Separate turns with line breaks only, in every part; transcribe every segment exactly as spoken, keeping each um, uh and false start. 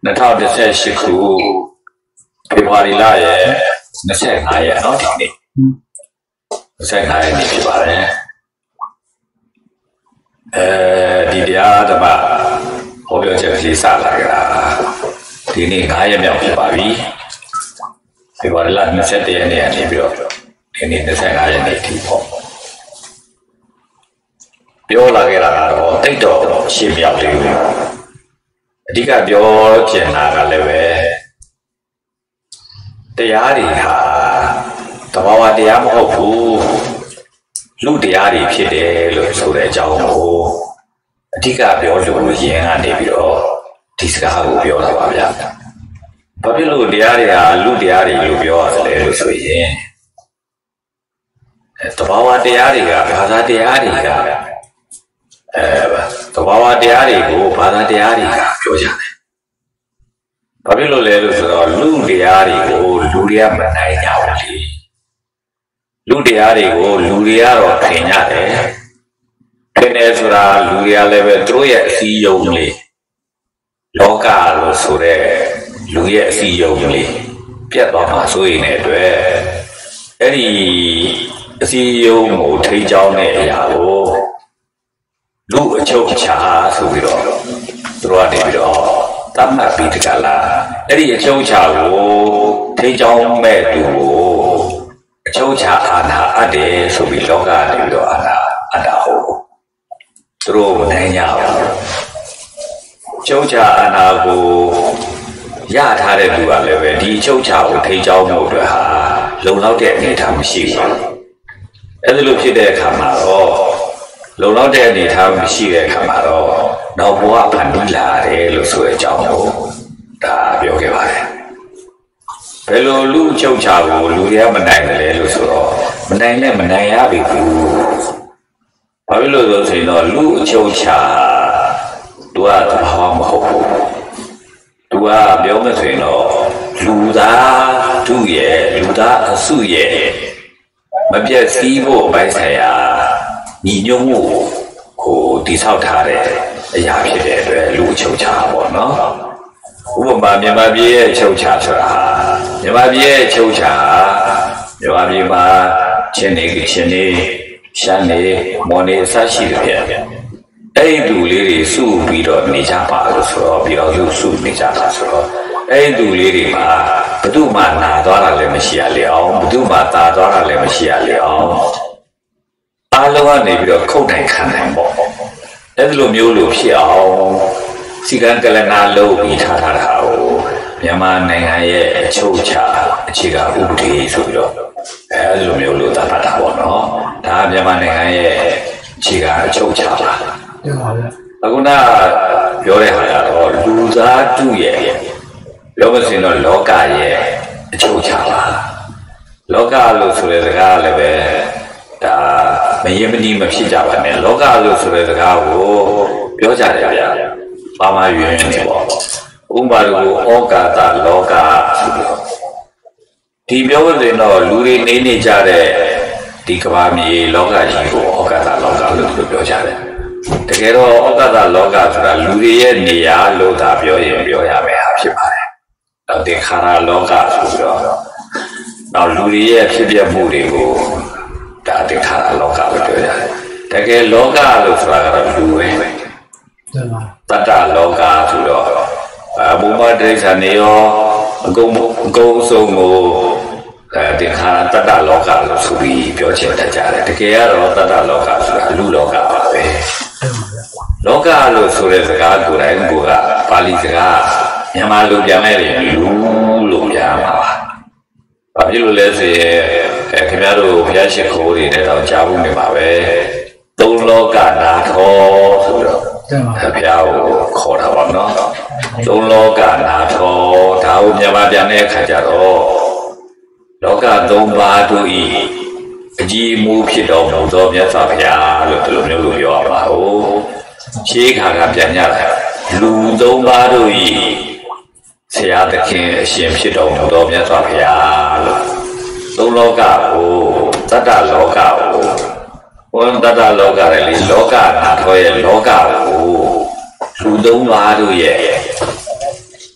နှစ်ထောင်တစ်ဆယ်ရှစ်ခုဖေဖော်ဝါရီလရဲ့နှစ်ဆယ့်ငါးရက်เนาะဒီနေ့နှစ်ဆယ့်ငါးရက်နေ့ဖြစ်ပါတယ်အဲဒီတရားဓမ္မဟောပြောချက်ကလေးစလာကြတာဒီနေ့ငါးရက်မြောက်ဖြစ်ပါပြီဖေဖော်ဝါရီလနှစ်ဆယ့်တစ်ရက်နေ့ကနေပြီးတော့ဒီနေ့နှစ်ဆယ့်ငါးရက်နေ့ထိပေါ့ပြောလာခဲ့တာကတော့တိတ်တော့ရှင်းမြောက်သေးဘူးအဓိကပြောချင်တာကလည်းပဲတရားတွေဟာတဘာဝတရားမဟုတ်ဘူးလူတရားတွေဖြစ်တယ်လို့ဆိုတဲ့အကြောင်းကိုအဓိကပြောလို့ရင်ကနေပြီးတော့ဒီစကားကိုပြောတာပါဗျာဘာဖြစ်လို့တရားတွေဟာလူတရားတွေလို့ပြောရတယ်လို့ဆိုရင်တဘာဝတရားတွေကဘာသာတရားတွေကအဲတဘာဝတရားတွေကိုဘာသာတရားတွေကပြောကြတယ်ဘာဖြစ်လို့လဲလို့ဆိုတော့လူတရားတွေကိုလူတွေကမနိုင်ကြဘူးလေလူတရားတွေကိုလူတွေကတော့ခင်ကြတယ်ခင်တယ်ဆိုတာလူတွေကလည်းပဲသူတို့ရဲ့အစည်းအရုံးလေးလောကလို့ဆိုတဲ့လူရဲ့အစည်းအရုံးလေးပြတ်သွားမှာဆိုရင်လည်းအတွက်အဲ့ဒီအစည်းအရုံးကိုထိန်းကျောင်းတဲ့အရာကိုလူအချုပ်ချာဆိုပြီးတော့သူတို့ကနေပြီးတော့တတ်မှတ်ပြီးတကလားအဲ့ဒီအချုပ်ချာကိုထိန်းကျောင်းမဲ့သူကိုအချုပ်ချာအာဏာအပ်တယ်ဆိုပြီးလောကနေပြီးတော့အာဏာအပ်တာဟုတ်သူတို့မနိုင်ကြဘူးအချုပ်ချာအာဏာကိုရထားတဲ့သူကလည်းပဲဒီအချုပ်ချာကိုထိန်းကျောင်းမှုအတွက်ဟာလုံလောက်တဲ့အနေအထားမရှိဘူးအဲ့ဒါလိုဖြစ်တဲ့အခါမှာတော့လုံလောက်တဲ့အနေအထားမရှိတဲ့အခါမှာတော့နောက်ဘဝဖန်တီးလာတယ်လို့ဆိုတဲ့အကြောင်းကိုဒါပြောခဲ့ပါတယ်ဘယ်လိုလူအချုပ်ချာကိုလူတွေကမနိုင်တယ်လဲလို့ဆိုတော့မနိုင်နဲ့မနိုင်ရပြီဘူးဘာဖြစ်လို့လဲဆိုရင်တော့လူအချုပ်ချာသူကသဘာဝမဟုတ်ဘူးသူကပြောမယ်ဆိုရင်တော့လူသားသူ့ရဲ့လူသားအစုရဲ့မပြည့်စည်ဖို့အပိုင်းဆိုင်ရာညီညွတ်မှုကိုတည်ဆောက်ထားတဲ့အရာဖြစ်တဲ့အတွက်လူအချုပ်ချာပေါ့နော်ဥပမာမြန်မာပြည်ရဲ့အချုပ်ချာဆိုတာမြန်မာပြည်ရဲ့အချုပ်ချာမြန်မာပြည်မှာချင်းနေချင်းနေရှမ်းနေမော်နေအစရှိတယ်ဗျအဲ့ဒီလူလေးတွေစုပြီးတော့နေကြပါလို့ဆိုတော့ပြီးတော့လူစုနေကြတာဆိုတော့အဲ့ဒီလူလေးတွေမှာဘယ်သူမှနာသွားတာလည်းမရှိရလေအောင်ဘယ်သူမှတာသွားတာလည်းမရှိရလေအောင်အားလုံးကနေပြီးတော့ခုတ်နိုင်ခံနိုင်ပေါ့အဲ့ဒီလိုမျိုးလို့ဖြစ်အောင်စီကံကလနာလုပ်ပြီးထားထားတာကိုမြန်မာနိုင်ငံရဲ့အချုပ်ချာအခြေခံဥပဒေဆိုပြီးတော့အဲ့ဒီလိုမျိုးလို့သတ်မှတ်တာပေါ့နော်ဒါမြန်မာနိုင်ငံရဲ့အခြေခံအချုပ်ချာပါအခုနပြောတဲ့ဟာကတော့လူသားတုရဲ့ပြောမစင်တော့လောကရဲ့အချုပ်ချာပါလောကလို့ဆိုတဲ့စကားလည်းပဲဒါမရင်မနီးမဖြစ်ကြပါနဲ့လောကလို့ဆိုတဲ့စကားကိုပြောကြတယ်ဗျာပါမရွေးနေပေါ့ဥပမာကိုဩကာသလောကဆိုပြီးတော့ဒီပြောလို့ဆိုရင်တော့လူတွေနေနေကြတဲ့ဒီကမ္ဘာမြေလောကကြီးကိုဩကာသလောကလို့ပြောကြတယ်တကယ်တော့ဩကာသလောကဆိုတာလူတွေရဲ့နေရာလို့သာပြောရင်ပြောရမယ်ဟာဖြစ်ပါတယ်တော့သင်္ခါရလောကဆိုပြီးတော့တော့လူတွေရဲ့ဖြစ်ပျက်မှုတွေကိုဒါသင်္ခါရလောကလို့ပြောကြတယ်တကယ်လောကလို့ဆိုတာကတော့လူပဲတတ္တလောကဆိုတော့အဘုမဒိဋ္ဌာနေရောအကုန်အကုန်ဆုံးကိုအဲသင်္ခါရတတ္တလောကလို့ဆိုပြီးပြောချင်တတ်ကြတယ်တကယ်ကတော့တတ္တလောကဆိုတာလူလောကပါပဲလောကလို့ဆိုတဲ့စကားကိုယ်တိုင်ကိုကပါဠိစကားမြန်မာလိုပြန်လိုက်ရင်လူလို့ပြန်မှာပါဘာဖြစ်လို့လဲဆိုရင်ခင်ဗျားတို့ဘုရားရှိခိုးတွေနဲ့တော့ကြားဖို့နေပါပဲသုံးလောကနာထောဆိုတော့ဘုရားကိုခေါ်တာပါနော်သုံးလောကနာထောဒါကိုမြန်မာပြန်တဲ့အခါကျတော့လောကသုံးပါးတို့ဤအကြီးအမှုဖြစ်တော်မူသောမြတ်စွာဘုရားလို့ဒီလိုမျိုးလို့ပြောရပါဦးရှေးခါကပြန်ကြတာလူသုံးပါးတို့ဤဆရာသခင်အရှင်ဖြစ်တော်မူသောမြတ်စွာဘုရားလို့သုံးလောကကိုတတ္တလောကကိုဘုံတတ္တလောကရဲ့လေလောကနာထောရဲ့လောကကိုလူသုံးပါးတို့ရဲ့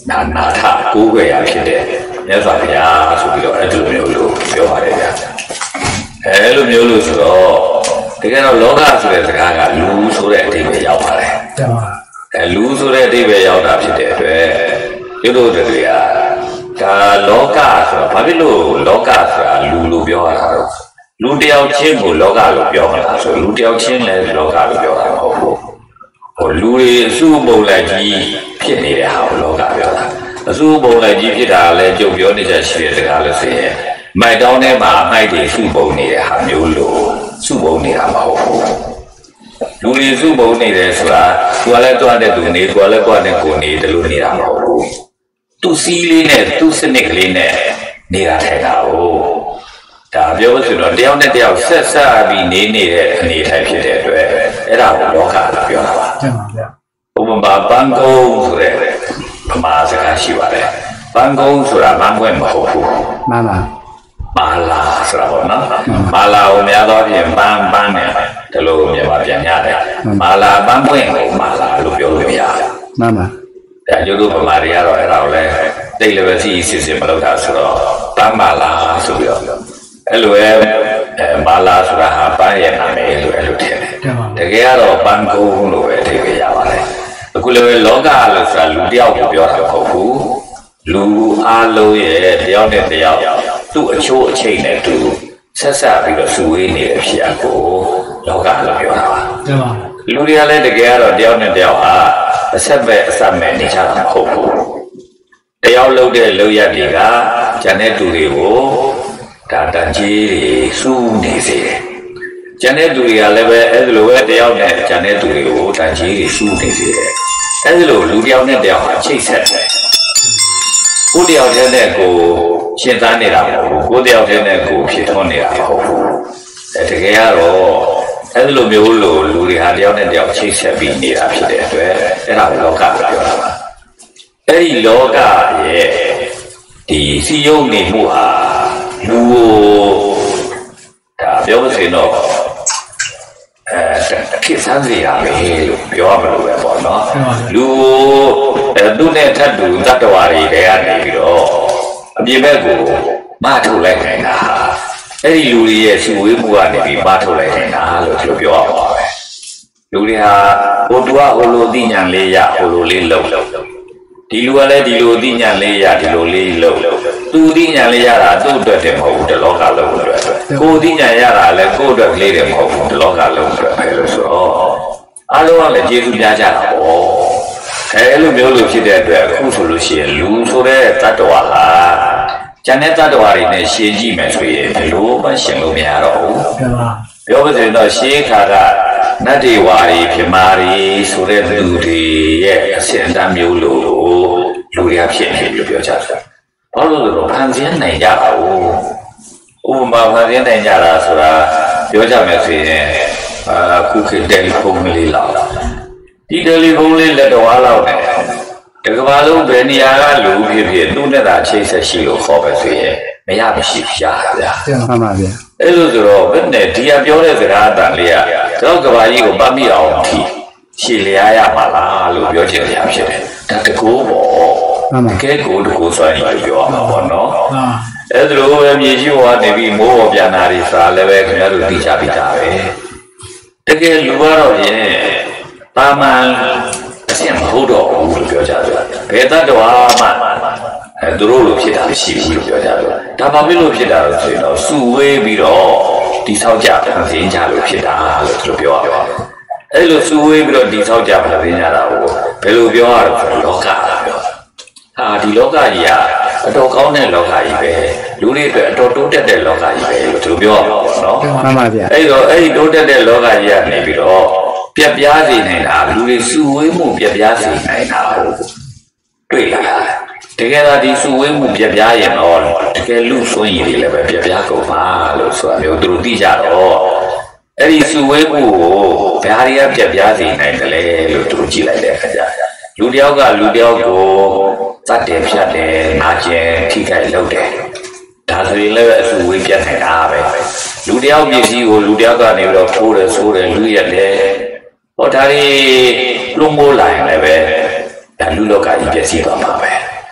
နာနာထကိုးကွယ်ရဖြစ်တဲ့မြတ်စွာဘုရားဆိုပြီးတော့အဲ့လိုမျိုးလို့ပြောပါတယ်ဗျာအဲ့လိုမျိုးလို့ဆိုတော့တကယ်တော့လောကဆိုတဲ့စကားကလူဆိုတဲ့အဓိပ္ပာယ်ရောက်ပါတယ်အဲလူဆိုတဲ့အဓိပ္ပာယ်ရောက်တာဖြစ်တဲ့အတွက်ဒီလိုတွေကဒါလောကဆိုတော့ဘာဖြစ်လို့လောကဆိုတာလူလို့ပြောရတာတော့လူတယောက်ချင်းကိုလောကလို့ပြောမှာဆိုလူတယောက်ချင်းလည်းလောကလို့ပြောတာမဟုတ်ဘူးဟိုလူတွေအစုပုံလိုက်ကြီးဖြစ်နေတဲ့ဟာကိုလောကပြောတာအစုပုံလိုက်ကြီးဖြစ်တာလည်းကြုံပြောနေကြရှိတဲ့စကားလို့ဆိုရင်မိုက်တောင်းထဲမှာအမိုက်တွေစုပုံနေတဲ့ဟာမျိုးလို့စုပုံနေတာမဟုတ်ဘူးလူတွေစုပုံနေတယ်ဆိုတာသူကလည်းတွားတဲ့သူနေသူကလည်းတွားတဲ့ကိုနေတယ်လို့နေတာမဟုတ်ဘူးသူစီးလေးနဲ့သူစနစ်ကလေးနဲ့နေတာထိုင်တာဟုတ်ဒါပြောလို့ဆိုတော့တယောက်နဲ့တယောက်ဆက်ဆက်ပြီးနေနေတဲ့အနေထိုင်ဖြစ်တဲ့အတွက်အဲ့ဒါကိုလောကလို့ပြောတာပါတင်ပါဗျာဥပမာပန်းကုန်းဆိုတဲ့ဗမာစကားရှိပါတယ်ပန်းကုန်းဆိုတာမန်းခွဲမဟုတ်ဘူးမှန်ပါမာလာဆိုတာပေါ့နော်မာလာကိုများသောဖြင့်ပန်းပန်းနဲ့ဒီလိုမြန်မာပြန်ရတယ်မာလာပန်းပွင့်ကိုမာလာလို့ပြောလို့မရဘူးမှန်ပါဒါကျတို့ဗမာတွေကတော့အဲ့ဒါကိုလည်းတိတ်လည်းပဲစီစစ်စစ်မလုပ်တာဆိုတော့ပန်းမာလာဆိုပြီးတော့အဲ့လိုပဲမာလာဆိုတာဟာပန်းရဲ့နာမည်လို့အဲ့လိုထင်တယ်တကယ်ကတော့ပန်းကုန်းလို့ပဲအဓိပ္ပာယ်ရပါတယ်အခုလည်းလောကလို့ဆိုတာလူတယောက်ကိုပြောတာမဟုတ်ဘူးလူအားလုံးရဲ့တယောက်နဲ့တယောက်သူ့အချိုးအချိတ်နဲ့သူဆက်ဆက်ပြီးတော့စုဝေးနေတဲ့ဖြစ်ရကိုလောကလို့ပြောတာပါလူတွေကလည်းတကယ်ကတော့တယောက်နဲ့တယောက်ဟာအဆက်ပဲအဆက်မဲ့နေကြတာမဟုတ်ဘူးတယောက်လုပ်တဲ့လုပ်ရက်တွေကဂျန်တဲ့သူတွေကိုဒါတန်ကြီးတွေစုနေစေတယ်ဂျန်တဲ့သူတွေကလည်းပဲအဲ့လိုပဲတယောက်နဲ့ဂျန်တဲ့သူတွေကိုတန်ကြီးတွေစုနေစေတယ်အဲ့လိုလူတယောက်နဲ့တယောက်ဟာချိတ်ဆက်တယ်ကိုတယောက်တည်းနဲ့ကိုရှင်းသားနေတာမဟုတ်ဘူးကိုတယောက်တည်းနဲ့ကိုဖြစ်ထွန်းနေတာမဟုတ်ဘူးအဲတကယ်ကတော့အဲ့လိုမျိုးလို့လူတွေဟာတယောက်နဲ့တယောက်ချိတ်ဆက်ပြီးနေတာဖြစ်တဲ့အတွက်အဲ့ဒါကိုလောကလို့ပြောတာပါအဲ့ဒီလောကရဲ့ဒီစီယုံနေမှုဟာလူကိုဒါပြောလို့ဆိုရင်တော့အဲခေတ်ဆန်းစီရပဲလို့ပြောရမလို့ပဲပေါ့နော်လူအဲသူနဲ့ထပ်တူတတ္တဝါတွေတွေကနေပြီးတော့အပြင်ဘက်ကိုမထုတ်လိုက်နိုင်တာအဲ့ဒီလူတွေရဲ့စုဝေးမှုကနေပြီးမထုတ်လိုက်နိုင်တာလို့ဒီလိုပြောရပါပဲလူတွေဟာဟိုတူကဟိုလိုသိဉာဏ်လေးရဟိုလိုလေးလုံဒီလူကလည်းဒီလိုသိဉာဏ်လေးရဒီလိုလေးလုံသူသိဉာဏ်လေးရတာသူ့အတွက်တည်းမဟုတ်ဘူးဒီလောကလုံးအတွက်ကိုသိဉာဏ်ရတာလည်းကိုယ့်အတွက်ကလေးတည်းမဟုတ်ဘူးဒီလောကလုံးအတွက်ပဲလို့ဆိုတော့အားလုံးကလည်းကျေးဇူးများကြတာပေါ့အဲလိုမျိုးလို့ဖြစ်တဲ့အတွက်အခုဆိုလို့ရှိရင်လူဆိုတဲ့တ attva ဟာကျန်တဲ့တ attva တွေနဲ့ရှင်းကြည့်မယ်ဆိုရင်ဘယ်လိုမှရှင်းလို့မရတော့ဘူးပြောပါဆိုရင်တော့ရှင်းခါကနတ်တွေဝါတွေပြမာတွေဆိုတဲ့သူတွေရဲ့အစဉ်အတန်းမျိုးလို့လူတွေကဖြစ်နေလို့ပြောကြတယ်ဘာလို့လဲတော့ဖန်ဆင်းနိုင်ကြတာဘူးဥပမာဖန်ဆင်းနိုင်ကြတာဆိုတာပြောကြမယ်ဆိုရင်အခုခေတ်တယ်လီဖုန်းလေးလောက်ဒီတယ်လီဖုန်းလေးလက်တော်အားလောက်နဲ့တကဘာလုံးဘယ်နေရာကလူဖြစ်ဖြစ်သူ့နဲ့သာချိတ်ဆက်ရှိလို့ခေါ်ပဲဆိုရင်မရမရှိရဗျာမှန်ပါဗျာအဲ့လိုဆိုတော့ဘယ်နဲ့ဒီကပြောတဲ့စကားအတန်လေးကတော့ကဘာကြီးကိုပတ်မိအောင်ထီရှည်လျားရပါလားလို့ပြောချင်ရဖြစ်တယ်ဒါတကူပေါ့တကယ်ကိုတကူဆိုရင်ပြောရမှာပေါ့နော်အဲ့ဒါလိုပဲမြေရှိဘဝနေပြီးမိုးပေါ်ပြန်လာပြီးစားလည်းပဲခင်ဗျားတို့သိချပြီးသားပဲတကယ်လူကတော့ဖြင့်တာမန်အဆင့်မဟုတ်တော့ဘူးလို့ပြောကြတယ်ဘယ်တတ်တော်မှအဲသူတို့လိုဖြစ်တာမရှိဘူးလို့ပြောကြတယ်ဒါဘာဖြစ်လို့ဖြစ်တာလဲဆိုရင်တော့စုဝေးပြီးတော့တိဆောက်ကြဖန်ဆင်းကြလို့ဖြစ်တာလို့သူတို့ပြောရပါတယ်အဲ့လိုစုဝေးပြီးတော့တိဆောက်ကြဖန်ဆင်းကြတာကိုဘယ်လိုပြောရလဲဆိုတော့လောကလို့ပြောဟာဒီလောကကြီးကအတော်ကောင်းတဲ့လောကကြီးပဲလူတွေအတွက်အတော်တိုးတက်တဲ့လောကကြီးပဲလို့သူတို့ပြောရမှာပေါ့နော်မှန်ပါဗျာအဲ့တော့အဲ့ဒီတိုးတက်တဲ့လောကကြီးကနေပြီးတော့ပြက်ပြားစေနိုင်တာလူတွေစုဝေးမှုပြက်ပြားစေနိုင်တာကိုတွေ့လာတကယ်တော့ဒီစုဝေးမှုပြက်ပြားရင်တော့တကယ်လူစွန့်ရည်တွေလည်းပဲပြက်ပြားကုန်ပါလို့ဆိုတာမျိုးသူတို့သိကြတော့အဲ့ဒီစုဝေးမှုကိုဘာတွေကပြက်ပြားစေနိုင်တယ်လဲလို့သူတို့ကြည့်လိုက်တဲ့အခါကျလူတယောက်ကလူတယောက်ကိုသတ်တယ်ဖြတ်တယ်နာကျင်ထိခိုက်လုပ်တယ်ဒါဆိုရင်လည်းအစုဝေးပြတ်နိုင်တာပဲလူတယောက်ပစ္စည်းကိုလူတယောက်ကနေပြီးတော့ဖိုးတယ်ဆိုးတယ်လူရတယ်ဟောဒါတွေလုံးမိုးလာရင်လည်းပဲဒါလူလောကကြီးပြည့်စည်သွားမှာပဲ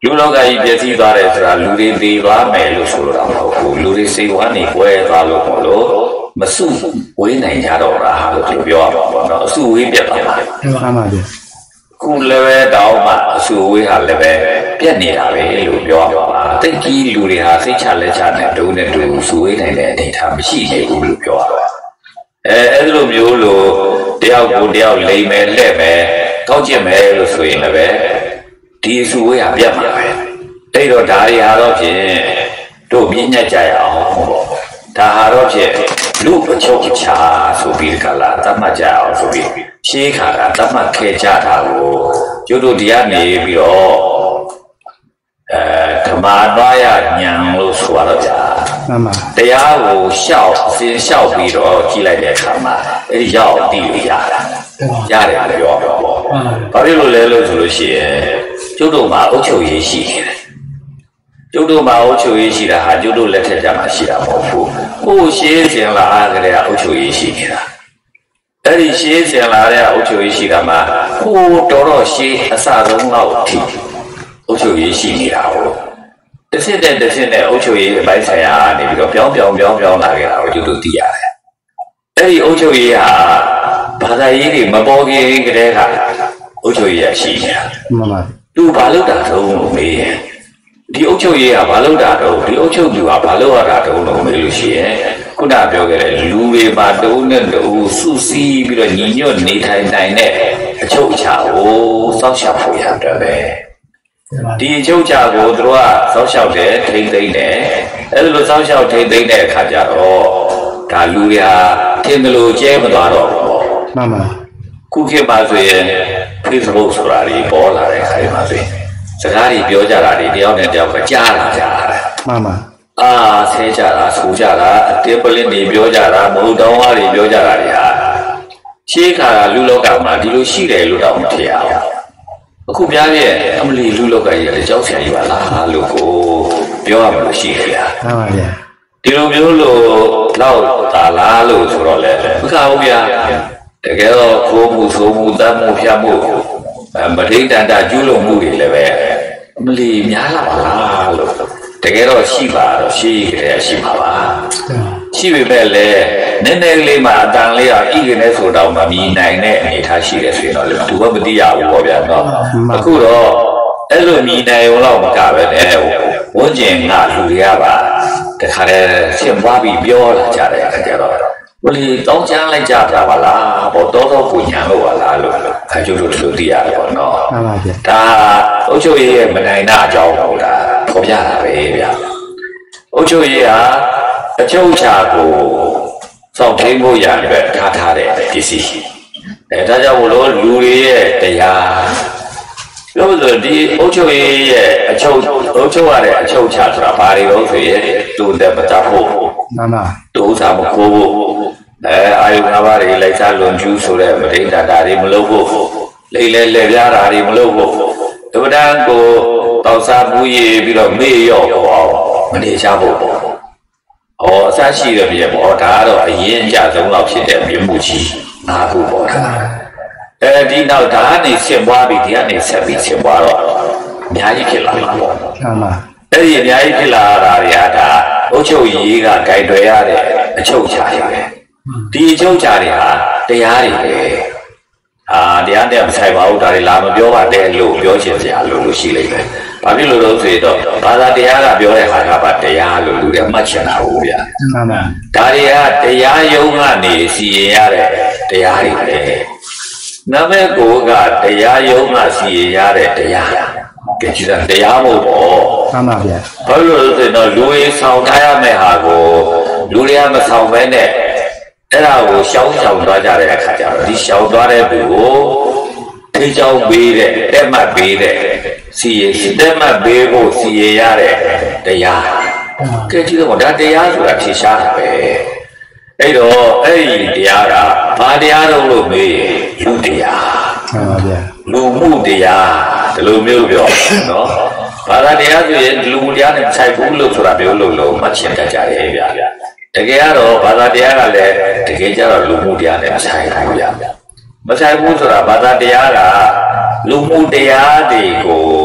လူလောကကြီးပြည့်စည်သွားတယ်ဆိုတာလူတွေသေးသွားမယ်လို့ဆိုလိုတာမဟုတ်ဘူးလူတွေစိတ်ဝမ်းနေကွဲသွားလို့မလို့မစုဝေးနိုင်ကြတော့တာလို့သူပြောရမှာပေါ့နော်အစုဝေးပြတ်သွားတာမှန်ပါဗျခုလည်းပဲတောင်းမှအစုဝေးဟာလည်းပဲပြတ်နေတာပဲလို့ပြောရမှာတိတ်ကြီးလူတွေဟာစိတ်ချလက်ချနဲ့တုံးနဲ့တူစုဝေးနိုင်တဲ့အနေအထားမရှိနိုင်ဘူးလို့ပြောရတာအဲအဲ့လိုမျိုးလို့တယောက်ကိုတယောက်လိမ်မယ်လှဲ့မယ်ကောက်ကျင်မယ်လို့ဆိုရင်လည်းပဲဒီအစုဝေးဟာပြတ်မှာပဲတိတ်တော့ဒါတွေဟာတော့ဖြင့်တို့ပြညတ်ကြရအောင်ပေါ့ဒါဟာတော့ဖြင့်လူအချုပ်ချာဆိုပြီးကလာတတ်မှတ်ကြအောင်ဆိုပြီးရှေးခါကတတ်မှတ်ခဲ့ကြတာကိုကျတို့တရားနေပြီးတော့အဲဓမ္မသွားရညံလို့ဆိုရတော့ကြာမှန်ပါတရားကိုရှောက်စင်လျှောက်ပြီးတော့ကြည့်လိုက်တဲ့အခါမှာအဲဒီရောက်တည်လို့ရတာရတယ်ပြောတော့ဘာဖြစ်လို့လဲလို့ဆိုလို့ရှိရင်ကျတို့မှာအုပ်ချုပ်ရေးရှိနေတယ်ကျုပ်တို့မှာအုပ်ချုပ်ရေးရှိတာဟာကျုပ်တို့လက်ထက်ကြမှာရှိတာမဟုတ်ဘူး။ကိုရှေးစင်လာကြတဲ့အုပ်ချုပ်ရေးရှိနေတာ။အဲ့ဒီရှေးစင်လာတဲ့အုပ်ချုပ်ရေးရှိတာမှာကိုတော်တော်ရှေးအစဆုံးလောက်အထိအုပ်ချုပ်ရေးရှိနေတာဟုတ်။တစ်စစ်တဲ့တစ်စစ်နဲ့အုပ်ချုပ်ရေးအပိုင်းဆိုင်ရာနေပြီးတော့ပြောင်းပြောင်းပြောင်းပြောင်းလာကြတာကိုကျုပ်တို့သိရတယ်။အဲ့ဒီအုပ်ချုပ်ရေးဟာဘာသာရေးတွေမပေါ်ခင်ကတည်းကအုပ်ချုပ်ရေးရရှိနေတာ။မှန်ပါ။သူဘာလို့တာတုံးလို့မေးရင်ဒီအုပ်ချုပ်ရေးကဘာလို့တာတော့ဒီအုပ်ချုပ်သူကဘာလို့ရတာတုံးလို့မေးလို့ရှိရင်ခုနပြောခဲ့တဲ့လူတွေပါတုံးနဲ့တူစုစည်းပြီးတော့ညီညွတ်နေထိုင်နိုင်တဲ့အချုပ်အခြာကိုစောင့်ရှောက်ဖို့ရတယ်ပဲဒီအချုပ်အခြာကိုသူတို့ကစောင့်ရှောက်တယ်ထိမ့်သိမ့်တယ်အဲ့လိုစောင့်ရှောက်ထိမ့်သိမ့်တဲ့အခါကျတော့ဒါလူတွေဟာထင်တယ်လို့ကျဲမသွားတော့ဘူးပေါ့မှန်ပါခုခေတ်မှာဆိုရင် Facebook ဆိုတာဒီပေါ်လာတဲ့အခါမှာဆိုရင်စကားတွေပြောကြတာတွေတယောက်နဲ့တယောက်ကကြားလာကြတာမှန်ပါအာဆဲကြတာဆိုကြတာအတင်းပလင်းတွေပြောကြတာမဟုတ်တောင်းအားတွေပြောကြတာတွေဟာရှေးခါကလူလောကမှာဒီလိုရှိတယ်လို့တော့မထင်အောင်အခုပြားရဲ့အမလီလူလောကကြီးကလည်းကြောက်ဆရာကြီးပါလားလို့ကိုပြောရမလို့ရှိတယ်ဗျာမှန်ပါဗျာဒီလိုမျိုးလို့လောက်တာလားလို့ဆိုတော့လေမခါဘူးဗျာတကယ်တော့ခိုးမှုဆိုးမှုတတ်မှုဖျက်မှုမထိန်တန်တာကျူးလွန်မှုတွေလည်းပဲအမလီများလာပါလားလို့တကယ်တော့ရှိပါတော့ရှိကြရရှိမှာပါရှိပေမဲ့လည်းနည်းနည်းလေးမှအတန်လေးကဤကနေဆိုတော့မမြင်နိုင်တဲ့အနေအထားရှိတယ်ဆိုရင်တော့လေသူကမသိရဘူးပေါ့ဗျာနော်အခုတော့အဲ့လိုမြင်နိုင်ုံတော့မကပဲနဲ့ဝန်းကျင်ကလူတွေကပါတခါတည်းဆင်ပွားပြီးပြောလာကြတယ်အခါကျတော့ဘလီတောင်းချမ်းလိုက်ကြပြပါလားဘောတော်တော်ပူညာလို့ပါလားလို့ခါကျလို့လို့သိရတယ်ပေါ့နော်မှန်ပါဗျာဒါအုတ်ချုပ်ရေးရဲ့မနိုင်တာအကြောင်းပေါ့ဒါဖော်ပြတာပဲဗျာအုတ်ချုပ်ရေးဟာအချုပ်ချာကိုစောင့်ထိန်ဖို့ရအတွက်ထားထားတဲ့ပစ္စည်းအဲဒါကြောင့်မလို့လူတွေရဲ့တရားပြောလို့ဒီအုတ်ချုပ်ရေးရဲ့အချုပ်အုတ်ချုပ်ရတဲ့အချုပ်ချာဆိုတာဘာတွေလို့ဆိုရင်တူတဲ့မတတ်ဖို့မှန်ပါတူစားမခိုးဖို့အဲအာယုငါးပါးတွေလိုက်စားလွန်ကျူးဆိုတဲ့မဒိဋ္ဌာတာတွေမလုပ်ဖို့လိမ့်လဲလဲပြားတာတွေမလုပ်ဖို့တပဒံကိုတောက်စားပူးရပြီးတော့မေ့ရော့ပေါ့မနေချဖို့ပေါ့ဟောအစရှိတဲ့ပြည့်ပေါ့ဒါကတော့အရင်အကြဆုံးတော့ဖြစ်တဲ့မြင်မှုကြီးငါးခုပေါ့အဲဒီနောက်ဒါကနေဆင်ပွားပြီးဒီကနေဆက်ပြီးဆင်ပွားတော့အများကြီးဖြစ်လာမှာပေါ့မှန်ပါအဲ့ဒီအများကြီးဖြစ်လာတာတွေကဒါအုတ်ချုပ်ရေးကဂိုင်တွေရတဲ့အချုပ်ချာတွေပဲဒီအချုပ်ချာတွေဟာတရားတွေပဲအာတရားနဲ့မဆိုင်ပါဘူးဒါတွေလာမပြောပါနဲ့လို့ပြောချင်စရာလို့လို့ရှိလိမ့်မယ်။ဘာဖြစ်လို့လဲဆိုတော့ဘာသာတရားကပြောတဲ့ဟာကပါတရားလို့လူတွေမှတ်ချင်တာဟုတ်ဗျာ။မှန်ပါ။ဒါတွေကတရားယုံကနေစီရင်ရတဲ့တရားတွေပဲ။နမကိုကတရားယုံကစီရင်ရတဲ့တရား။ကြည့်တာတရားမို့ပေါ့။မှန်ပါဗျာ။ဘာလို့လဲဆိုတော့လူတွေဆောင်ထားရမယ့်ဟာကိုလူတွေကမဆောင်ဘဲနဲ့အဲ့ဒါကိုရှောင်းရှောင်းသွားကြတဲ့အခါကျတော့ဒီရှောင်းသွားတဲ့သူကိုထိချောင်းပေးတဲ့တက်မှတ်ပေးတဲ့စီရင်တက်မှတ်ပေးဖို့စီရင်ရတဲ့တရားကဲကြည့်တော့ဒါတရားဆိုတာဖြေရှားတာပဲအဲ့တော့အဲ့ဒီတရားကဘာတရားတော့လို့မေးရင်လူတရားမှန်ပါဗျာလူမှုတရားဒီလိုမျိုးပြောနော်ဘာသာတရားဆိုရင်လူမှုတရားနဲ့ဆိုင်ဘူးလို့ဆိုတာမျိုးလို့လို့မှတ်ချင်တတ်ကြတယ်ဗျာတကယ်ကတော့ဘာသာတရားကလည်းတကယ်ကျတော့လူမှုတရားနဲ့မဆိုင်ဘူးဗျာမဆိုင်ဘူးဆိုတာဘာသာတရားကလူမှုတရားတွေကို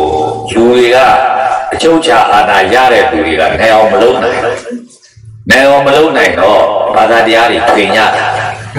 လူတွေကအချုပ်ချာအာဏာရတဲ့သူတွေကနိုင်အောင်မလုပ်နိုင်နိုင်အောင်မလုပ်နိုင်တော့ဘာသာတရားတွေပြင်ကြတာ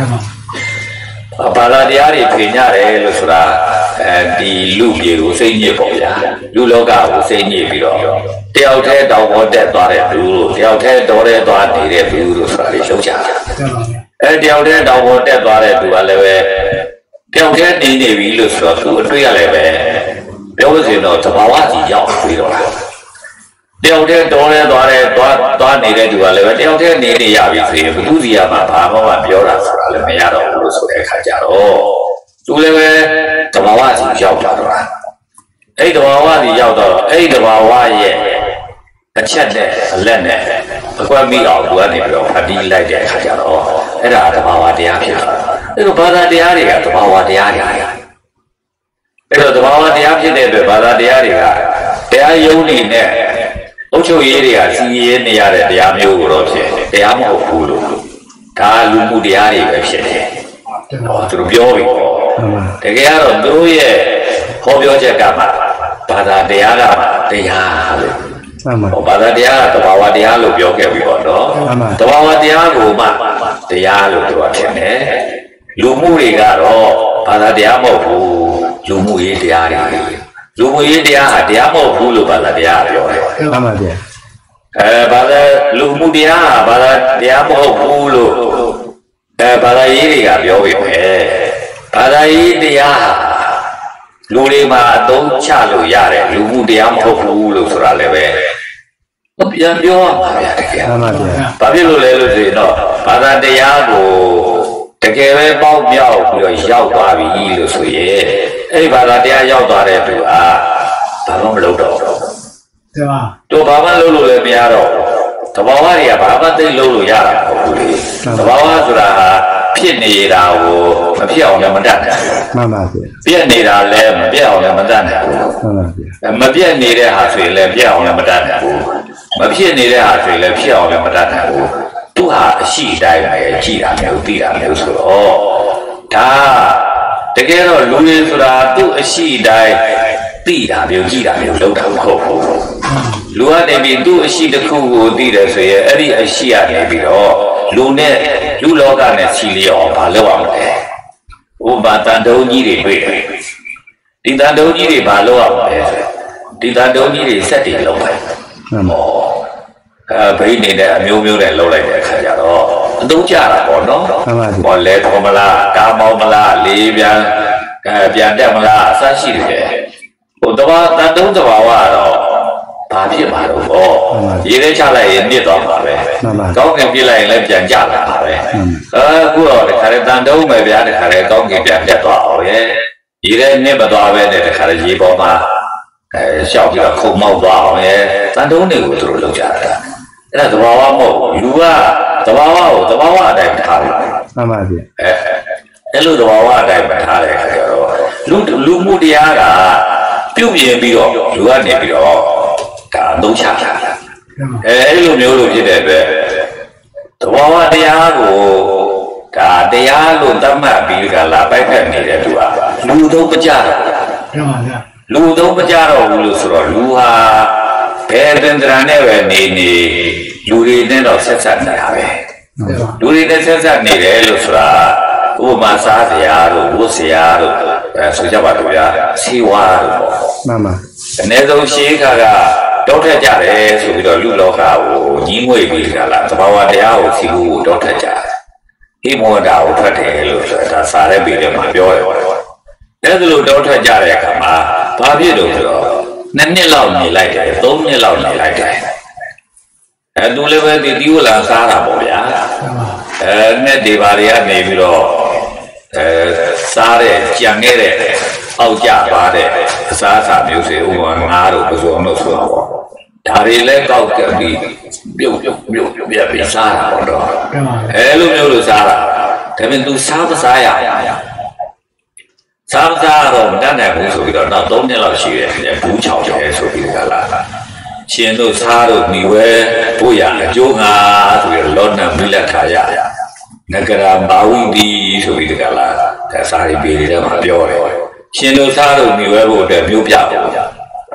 ဘာသာတရားတွေပြင်ကြတယ်လို့ဆိုတာအဲဒီလူပြေကိုစိတ်ညစ်ပေါ့ဗျာလူလောကကိုစိတ်ညစ်ပြီးတော့တယောက်တည်းတောင်ပေါ်တက်သွားတဲ့လူတို့တယောက်တည်းတော်တဲ့သွားနေတဲ့လူတို့ဆိုတာလေလုံးချတာအဲတယောက်တည်းတောင်ပေါ်တက်သွားတဲ့သူကလည်းပဲတယောက်တည်းနေနေပြီလို့ဆိုတော့သူအတွေ့ရလည်းပဲပြောလို့ဆိုရင်တော့သဘာဝကြီးရောက်ပြီးတော့လားတယောက်တည်းတော်တဲ့သွားတဲ့သွားသွားနေတဲ့သူကလည်းပဲတယောက်တည်းနေနေရပြီဆိုရင်ဘုသူစီကမှဘာမှမပြောတာဆိုတာလည်းမရတော့ဘူးလို့ဆိုတဲ့အခါကျတော့သူလည်းပဲသဘာဝကြီးရောက်လာတော့အဲ့သဘာဝကြီးရောက်တော့အဲ့သဘာဝရဲ့အချက်နဲ့အလက်နဲ့အကွက်မိအောင်သူကနေပြီးတော့ဖတ်ပြီးလိုက်တဲ့အခါကျတော့အဲ့ဒါသဘာဝတရားဖြစ်သွားတယ်အဲ့တော့ဘာသာတရားတွေကသဘာဝတရားတွေအဲ့တော့သဘာဝတရားဖြစ်တဲ့အတွက်ဘာသာတရားတွေကတရားယုံနေနဲ့အုပ်ချုပ်ရေးတွေကစီရေးနေရတဲ့တရားမျိုးကိုတော့ဖြစ်တရားမဟုတ်ဘူးလို့ဒါလူမှုတရားတွေပဲဖြစ်တယ်ဟောသူတို့ပြောပြီးတကယ်ကတော့သူတို့ရဲ့ဟောပြောချက်ကမှဘာသာတရားကမှတရားလို့ဘာသာတရားကသဘာဝတရားလို့ပြောခဲ့ပြီးတော့နော်သဘာဝတရားကိုမှတရားလို့ပြောတယ်နဲ့လူမှုတွေကတော့ဘာသာတရားမဟုတ်ဘူးလူမှုရေးတရားတွေလူမှုရေးတရားဟာတရားမဟုတ်ဘူးလို့ဘာသာတရားပြောတယ်မှန်ပါဗျာအဲဘာသာလူမှုတရားဟာဘာသာတရားမဟုတ်ဘူးလို့အဲဘာသာရေးတွေကပြောပြီးပဲဘာသာရေးတရားဟာလူတွေမှာအသုံးချလို့ရတယ်လူမှုတရားမဟုတ်ဘူးလို့ဆိုတာလည်းပဲပြန်ပြောရမှာဗျာတကယ်မှန်ပါဗျာဘာဖြစ်လို့လဲလို့ဆိုရင်တော့ဘာသာတရားကိုတကယ်ပဲပေါက်မြောက်ပြီးတော့ရောက်သွားပြီလို့ဆိုရင်အဲ့ဒီဘာသာတရားရောက်သွားတဲ့သူကဘာမှမလုပ်တော့ဘူးတပါတို့ဘာမှလုပ်လို့လည်းမရတော့သဘာဝတွေကဘာမှသိလုပ်လို့ရတာမဟုတ်ဘူးလေသဘာဝဆိုတာဟာဖြစ်နေတာကိုမဖြစ်အောင်လည်းမတတ်နိုင်ဘူးမှန်ပါဗျာပြက်နေတာလည်းမပြက်အောင်လည်းမတတ်နိုင်ဘူးမှန်ပါဗျာမပြက်နေတဲ့ဟာဆိုရင်လည်းပြက်အောင်လည်းမတတ်နိုင်ဘူးမဖြစ်နေတဲ့ဟာဆိုရင်လည်းဖြစ်အောင်လည်းမတတ်နိုင်ဘူးသူဟာအရှိတိုင်းပဲကြည်တာမျိုးသိတာမျိုးဆိုတော့ဒါတကယ်တော့လူရင်းဆိုတာသူ့အရှိတိုင်းသိတာမျိုးကြည်တာမျိုးလောက်တာမဟုတ်ဘူးလူကနေပြီးသူ့အရှိတစ်ခုကိုသိတယ်ဆိုရင်အဲ့ဒီအရှိကနေပြီးတော့လူနဲ့လူလောကနဲ့စီလျော်ဘာလုပ်အောင်လဲဥပမာတန်တုံးကြီးတွေတွေ့တယ်ဒီတန်တုံးကြီးတွေဘာလုပ်အောင်လဲဒီတန်တုံးကြီးတွေစက်တွေလုပ်တယ်ဟောအဲဘိနေတဲ့အမျိုးမျိုးနဲ့လုပ်လိုက်တဲ့အခါကျတော့အသုံးကျတာပေါ့နော်ဟောလဲခေါ်မလားကားမောင်းမလားလေးပြန်အဲပြန်တက်မလားအစရှိတယ်ဟိုတဘာတန်တုံးတဘာဝကတော့ဘာဖြစ်မှာတော့ဟောရေထဲချလိုက်ရင်မြစ်သွားမှာပဲကောင်းကင်ပြစ်လိုက်ရင်လည်းပြန်ကျလာမှာပဲအခုတော့တခါတည်းတန်တုံးပဲဗျာတခါတည်းကောင်းကင်ပြန်တက်သွားအောင်ရဲ့ရေထဲမြစ်မသွားပဲနဲ့တခါတည်းရေပေါ်မှာအဲရှောက်ပြီးတော့ခုံမောက်သွားအောင်ရဲ့တန်တုံးတွေကိုသူတို့လုပ်ကြတာအဲ့ဒါသဘာဝမဟုတ်လူကသဘာဝကိုသဘာဝအတိုင်းထားတယ်မှန်ပါဗျအဲအဲ့လိုသဘာဝအတိုင်းပဲထားတဲ့အခါကျတော့လူလူမှုတရားကပြုတ်ပြင်ပြီးတော့လူကနေပြီးတော့ဒါအသုံးချတာအဲအဲ့လိုမျိုးလို့ဖြစ်တဲ့အတွက်သဘာဝတရားကိုဒါတရားလို့သတ်မှတ်ပြီးကလာပိုက်ဖက်နေတဲ့သူကလူသုံးမကြတော့မှန်ပါဗျလူသုံးမကြတော့ဘူးလို့ဆိုတော့လူဟာဘယ်သင်္ကြန်နဲ့ပဲနေနေလူတွေနဲ့တော့ဆက်ဆက်နေတာပဲလူတွေနဲ့ဆက်ဆက်နေတယ်လို့ဆိုတာဥပမာစားစရာတို့ဝတ်စရာတို့အဲဆိုကြပါတော့ဗျာစီဝါတို့ပေါ့မှန်ပါအနည်းဆုံးရှေးခါကတောထက်ကြတယ်ဆိုပြီးတော့လူလောကကိုကြီးငွေပြီးကြလားသဘာဝတရားကိုစီဖို့တောထက်ကြတယ်ဟိမောတာကိုထွက်တယ်လို့ဆိုတာစာရဲပြီးတယ်မှာပြောတယ်အဲ့ဒါလိုတောထက်ကြတဲ့အခါမှာဘာဖြစ်လို့ဆိုတော့နှစ်နှစ်လောက်နေလိုက်တယ်သုံးနှစ်လောက်နေလိုက်တယ်အဲသူလည်းပဲဒီတီးဝလာစားတာပေါ့ဗျာအဲနဲ့ဒီပါတွေကနေပြီးတော့အဲစားတဲ့ကြံခဲ့တဲ့အောက်ကြပါတဲ့အစားအစာမျိုးတွေဥပမာငါးတို့ပစုံတို့ဆိုတော့ဒါတွေလည်းကောက်ကပြီးပြုတ်ပြုတ်ပြုတ်ပြုတ်ပြပြီးစားတာပေါ့တော့အဲလိုမျိုးလို့စားတာဒါပေမဲ့သူစားမစားရစားမစားတော့မတတ်နိုင်ဘူးဆိုပြီးတော့နောက်သုံးနှစ်လောက်ရှိတယ်ဘူးချောင်းတယ်ဆိုပြီးကလာရှင်တို့စားတို့ညီဝဲဖို့ရအကျိုးငါဆိုပြီးလောနမိလက်ခါရနဂရမာဝိတိဆိုပြီးကလာဒါစားရီပြည်တွေမှာပြောတယ်ရှင်တို့စားတို့ညီဝဲဖို့အတွက်မျိုးပြပေါ့ဘ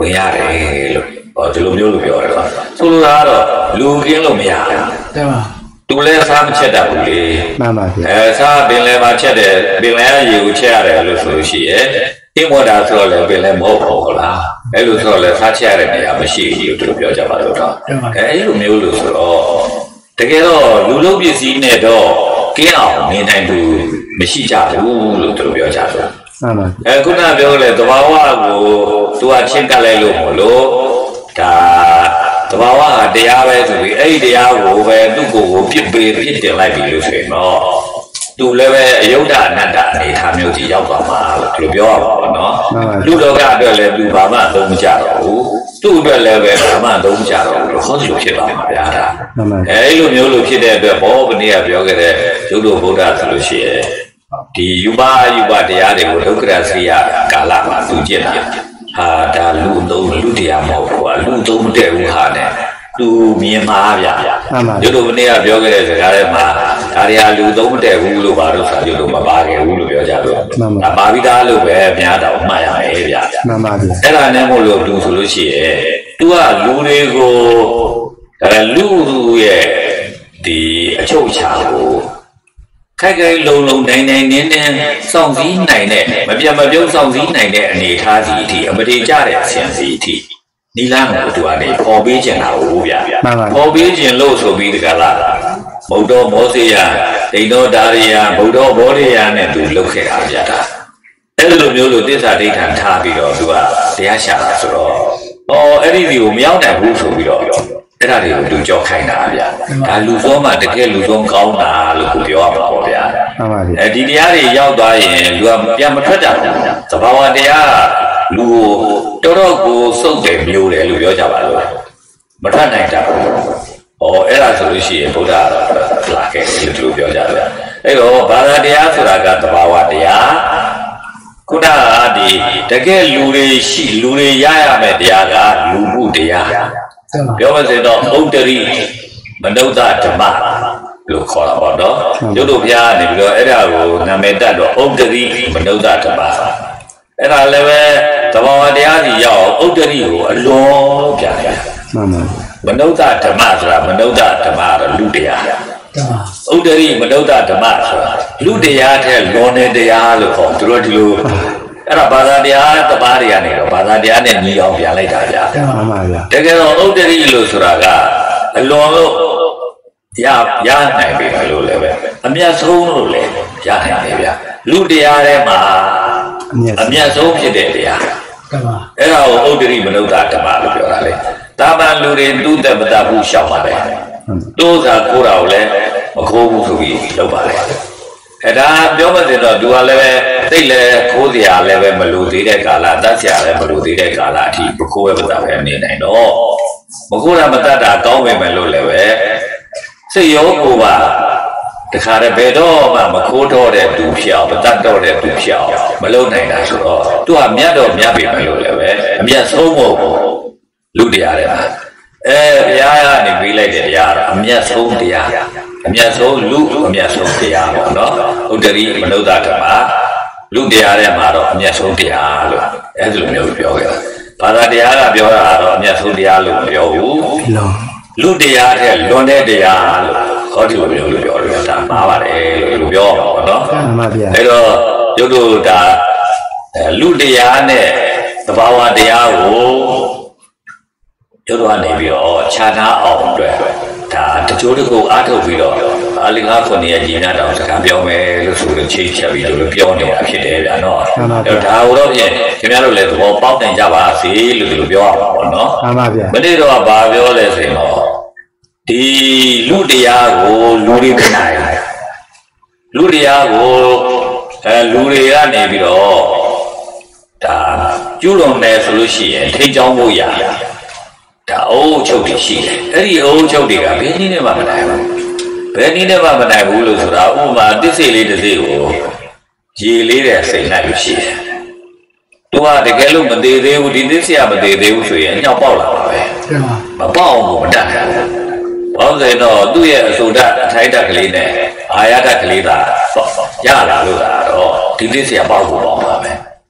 ဝင်ရတယ်လို့ဟောဒီလိုမျိုးလို့ပြောတယ်ကွာဆိုလိုတာကတော့လူကင်းလို့မရဘူးတဲ့ပါသူလည်းစားမချက်တတ်ဘူးလေမှန်ပါဗျအဲစားပင်လည်းမချက်တယ်ပင်လည်းရေကိုချက်ရတယ်လို့ဆိုလို့ရှိရဲ့အိမ်မော်တာဆိုတော့လည်းပင်လည်းမဟုတ်ဘူးလားအဲ့လိုဆိုတော့လည်းစားချက်ရတဲ့နေရာမရှိဘူးသူတို့ပြောကြပါတော့အဲအဲ့လိုမျိုးလို့ဆိုတော့တကယ်တော့လူလုံးပစ္စည်းနဲ့တော့ကင်းအောင်နေနိုင်သူမရှိကြဘူးလို့သူတို့ပြောကြတယ်မှန်ပါအဲခုနပြောလေသဘာဝကိုသူကချင်းကပ်လိုက်လို့မလို့ဒါသဘာဝကတရားပဲဆိုပြီးအဲ့ဒီတရားကိုပဲသူ့ကိုယ်ကိုပြစ်ပေးပြစ်တင်လိုက်ပြီလို့ဆိုရင်တော့သူလည်းပဲအယုဒ္ဓအနတ္တအနေထားမျိုးကြီးရောက်သွားမှာလို့ဒီလိုပြောရပါတော့နော်လူလောကအတွက်လည်းသူဘာမှသုံးမကြတော့ဘူးသူ့အတွက်လည်းပဲဘာမှသုံးမကြတော့ဘူးလို့ဟောဒီလိုဖြစ်သွားမှာဗျာဒါအဲ့လိုမျိုးလို့ဖြစ်တဲ့အတွက်ဘောဗနည်းကပြောခဲ့တဲ့ယုဒ္ဓဗုဒ္ဓဆိုလို့ရှိရဲ့ဒီယူပါယူပါတရားတွေကိုဒုက္ခရစရိယကာလမှာသူကျင့်တာဟာဒါလူသုံးလူတရားမဟုတ်ဘူးကွာလူသုံးမတည့်ဘူးဟာနဲ့သူမြင်မှာဗျာရုပ်တို့မနေ့ကပြောခဲ့တဲ့စကားထဲမှာဒါတွေကလူသုံးမတည့်ဘူးလို့ပါတော့ဆိုရုပ်တို့မပါခဲ့ဘူးလို့ပြောကြတယ်ဒါပါပြီးသားလို့ပဲများတော့မှတ်ရမယ်ဗျာမှန်ပါဗျာအဲ့ဒါနဲ့မို့လို့သူဆိုလို့ရှိရဲ့သူကလူတွေကိုအဲလူရဲ့ဒီအချုပ်ချာကိုခိုက်ခိုက်လုံလုံနိုင်နိုင်နင်းနင်းစောင့်စည်းနိုင်တဲ့မပြတ်မပြုံးစောင့်စည်းနိုင်တဲ့အနေအထားစီအထိအမတေကြတဲ့အဆင့်စီအထိနီလာကိုသူကနေပေါ်ပေးကျင်တာဟုတ်ဗျာပေါ်ပေးကျင်လို့ဆိုပြီးတကလားဗုဒ္ဓမောစေယဒိဋ္ဌောဒါရိယဗုဒ္ဓဘောဓိယနဲ့သူလုပ်ခဲ့တာဗျာဒါအဲ့လိုမျိုးလို့သစ္စာဒိဋ္ဌံထားပြီးတော့သူကတရားရှာတာဆိုတော့ဟောအဲ့ဒီဒီကိုမရောက်နိုင်ဘူးဆိုပြီးတော့အဲ့ဒါတွေကိုလူကြောခိုင်းတာဗျာဒါလူစောမှတကယ်လူစောကောင်းတာလို့ကိုပြောရမှာပေါ့ဗျာမှန်ပါပြီအဲဒီတရားတွေရောက်သွားရင်လူကပြန်မထွက်တာဗျာသဘာဝတရားလူကိုတော်တော်ကိုစုပ်တယ်မျိုးတယ်လို့ပြောကြပါလို့မထွက်နိုင်တာဟောအဲ့ဒါဆိုလို့ရှိရင်ဗုဒ္ဓကတော့လာခဲ့တယ်လို့ပြောကြတယ်အဲ့တော့ဘာသာတရားဆိုတာကသဘာဝတရားခုနကဒီတကယ်လူတွေရှိလူတွေရရမယ့်တရားကလူမှုတရားပြောမစင်တော့ဥဒ္ဒရိမနုဿဓမ္မလို့ခေါ်တာပေါ့နော်ရုပ်တို့ဘုရားကနေပြီးတော့အဲ့ဒါကိုနာမည်တက်တော့ဥဒ္ဒရိမနုဿဓမ္မအဲ့ဒါလည်းပဲသဘာဝတရားကြီးရောက်ဥဒ္ဒရိကိုအလွန်ပြန်တယ်မှန်ပါမနုဿဓမ္မဆိုတာမနုဿဓမ္မတော့လူတရားဥဒ္ဒရိမနုဿဓမ္မဆိုတာလူတရားတဲ့လွန်တဲ့တရားလို့ခေါ်သူတို့ဒီလိုအဲ့ဒါဘာသာတရားတပါးတွေကနေတော့ဘာသာတရားနဲ့ညီအောင်ပြန်လိုက်တာဗျာမှန်ပါဗျာတကယ်တော့ဥဒ္ဒရိလို့ဆိုတာကအလွန်လို့ရရနိုင်ပြီလို့လည်းပဲအမျက်ဆုံးလို့လည်းရနိုင်တယ်ဗျာလူတရားထဲမှာအမျက်ဆုံးဖြစ်တဲ့တရားအဲ့ဒါကိုဥဒ္ဒရိမနုဿဓမ္မလို့ပြောတာလေတာမန်လူတွေသူ့သက်မတတ်ဘူးရှောက်ပါတယ်တိုးစားကိုးတာကိုလည်းမခိုးဘူးဆိုပြီးလုပ်ပါလေအဲ့ဒါပြောမစင်တော့သူကလည်းပဲသိလည်းခိုးစရာလည်းပဲမလိုသေးတဲ့ကာလတတ်စရာလည်းမလိုသေးတဲ့ကာလအထိမခိုးရပါပဲနေနိုင်တော့မခိုးတာမတတ်တာကောင်းပေမဲ့လို့လည်းပဲစိတ်ရောကိုယ်ပါတခါတည်းဘယ်တော့မှမခိုးတော့တဲ့သူဖြစ်အောင်မတတ်တော့တဲ့သူဖြစ်အောင်မလုပ်နိုင်တာဆိုတော့သူကမြတ်တော့မြတ်ပေမဲ့လို့လည်းပဲအမြတ်ဆုံးဖို့လူတရားတဲ့အဲဘုရားကနေပြီးလိုက်တဲ့တရားအမြတ်ဆုံးတရားအမြတ်ဆုံးလူအမြတ်ဆုံးတရားပေါ့နော်ဥဒ္ဒရိမနုဿဓမ္မလူတရားထဲမှာတော့အမြတ်ဆုံးတရားလို့အဲဒီလိုမျိုးပြောခဲ့တာဘာသာတရားကပြောတာတော့အမြတ်ဆုံးတရားလို့မပြောဘူးလူတရားတဲ့လွန်တဲ့တရားလို့ဟောဒီလိုမျိုးလို့ပြောတယ်ဒါမှားပါတယ်လို့ပြောပါတော့နော်မှန်ပါဗျာအဲတော့ရုပ်တို့ဒါလူတရားနဲ့သဘာဝတရားကိုရုပ်တို့ကနေပြီးတော့ခြားနာအောင်အတွက်ဒါတချို့တကူအားထုတ်ပြီးတော့အလီငါခုနှစ်ရဲ့ညီနာတော်စကားပြောမယ်လို့ဆိုလို့ချိတ်ချက်ပြီးလို့ပြောနေတာဖြစ်တယ်ဗျာနော်အဲဒါဟိုတော့ပြင်ခင်ဗျားတို့လည်းသဘောပေါက်နိုင်ကြပါစေလို့ဒီလိုပြောရမှာပေါ့နော်မှန်ပါဗျာမနေ့တော့ဗာပြောလဲဆိုရင်တော့ဒီလူတရားကိုလူတွေမနိုင်လူတရားကိုအဲလူတွေကနေပြီးတော့ဒါကျူးလွန်တယ်ဆိုလို့ရှိရင်ထိတ်ကြောင်းဖို့ရဒါအုပ်ချုပ်တွေရှိတယ်အဲ့ဒီအုပ်ချုပ်တွေကဘယ်နည်းနဲ့မှမနိုင်ဘူးဘယ်နည်းနဲ့မှမနိုင်ဘူးလို့ဆိုတာဥပမာတစ်စိလေးတစ်စိကိုရေလေးတဲ့စိတ်လိုက်လို့ရှိတယ်သူကတကယ်လို့မသေးသေးဘူးဒီတစ်စိကမသေးသေးဘူးဆိုရင်အညောက်ပေါက်လာပါပဲမပေါက်ဘူးမတတ်ဘူးဘာလို့လဲတော့သူ့ရဲ့အစိုးရအထိုက်တက်ကလေးနဲ့အာရတက်ကလေးသာရလာလို့သာတော့ဒီတစ်စိကပေါက်ဖို့ပေါ့ပါပဲ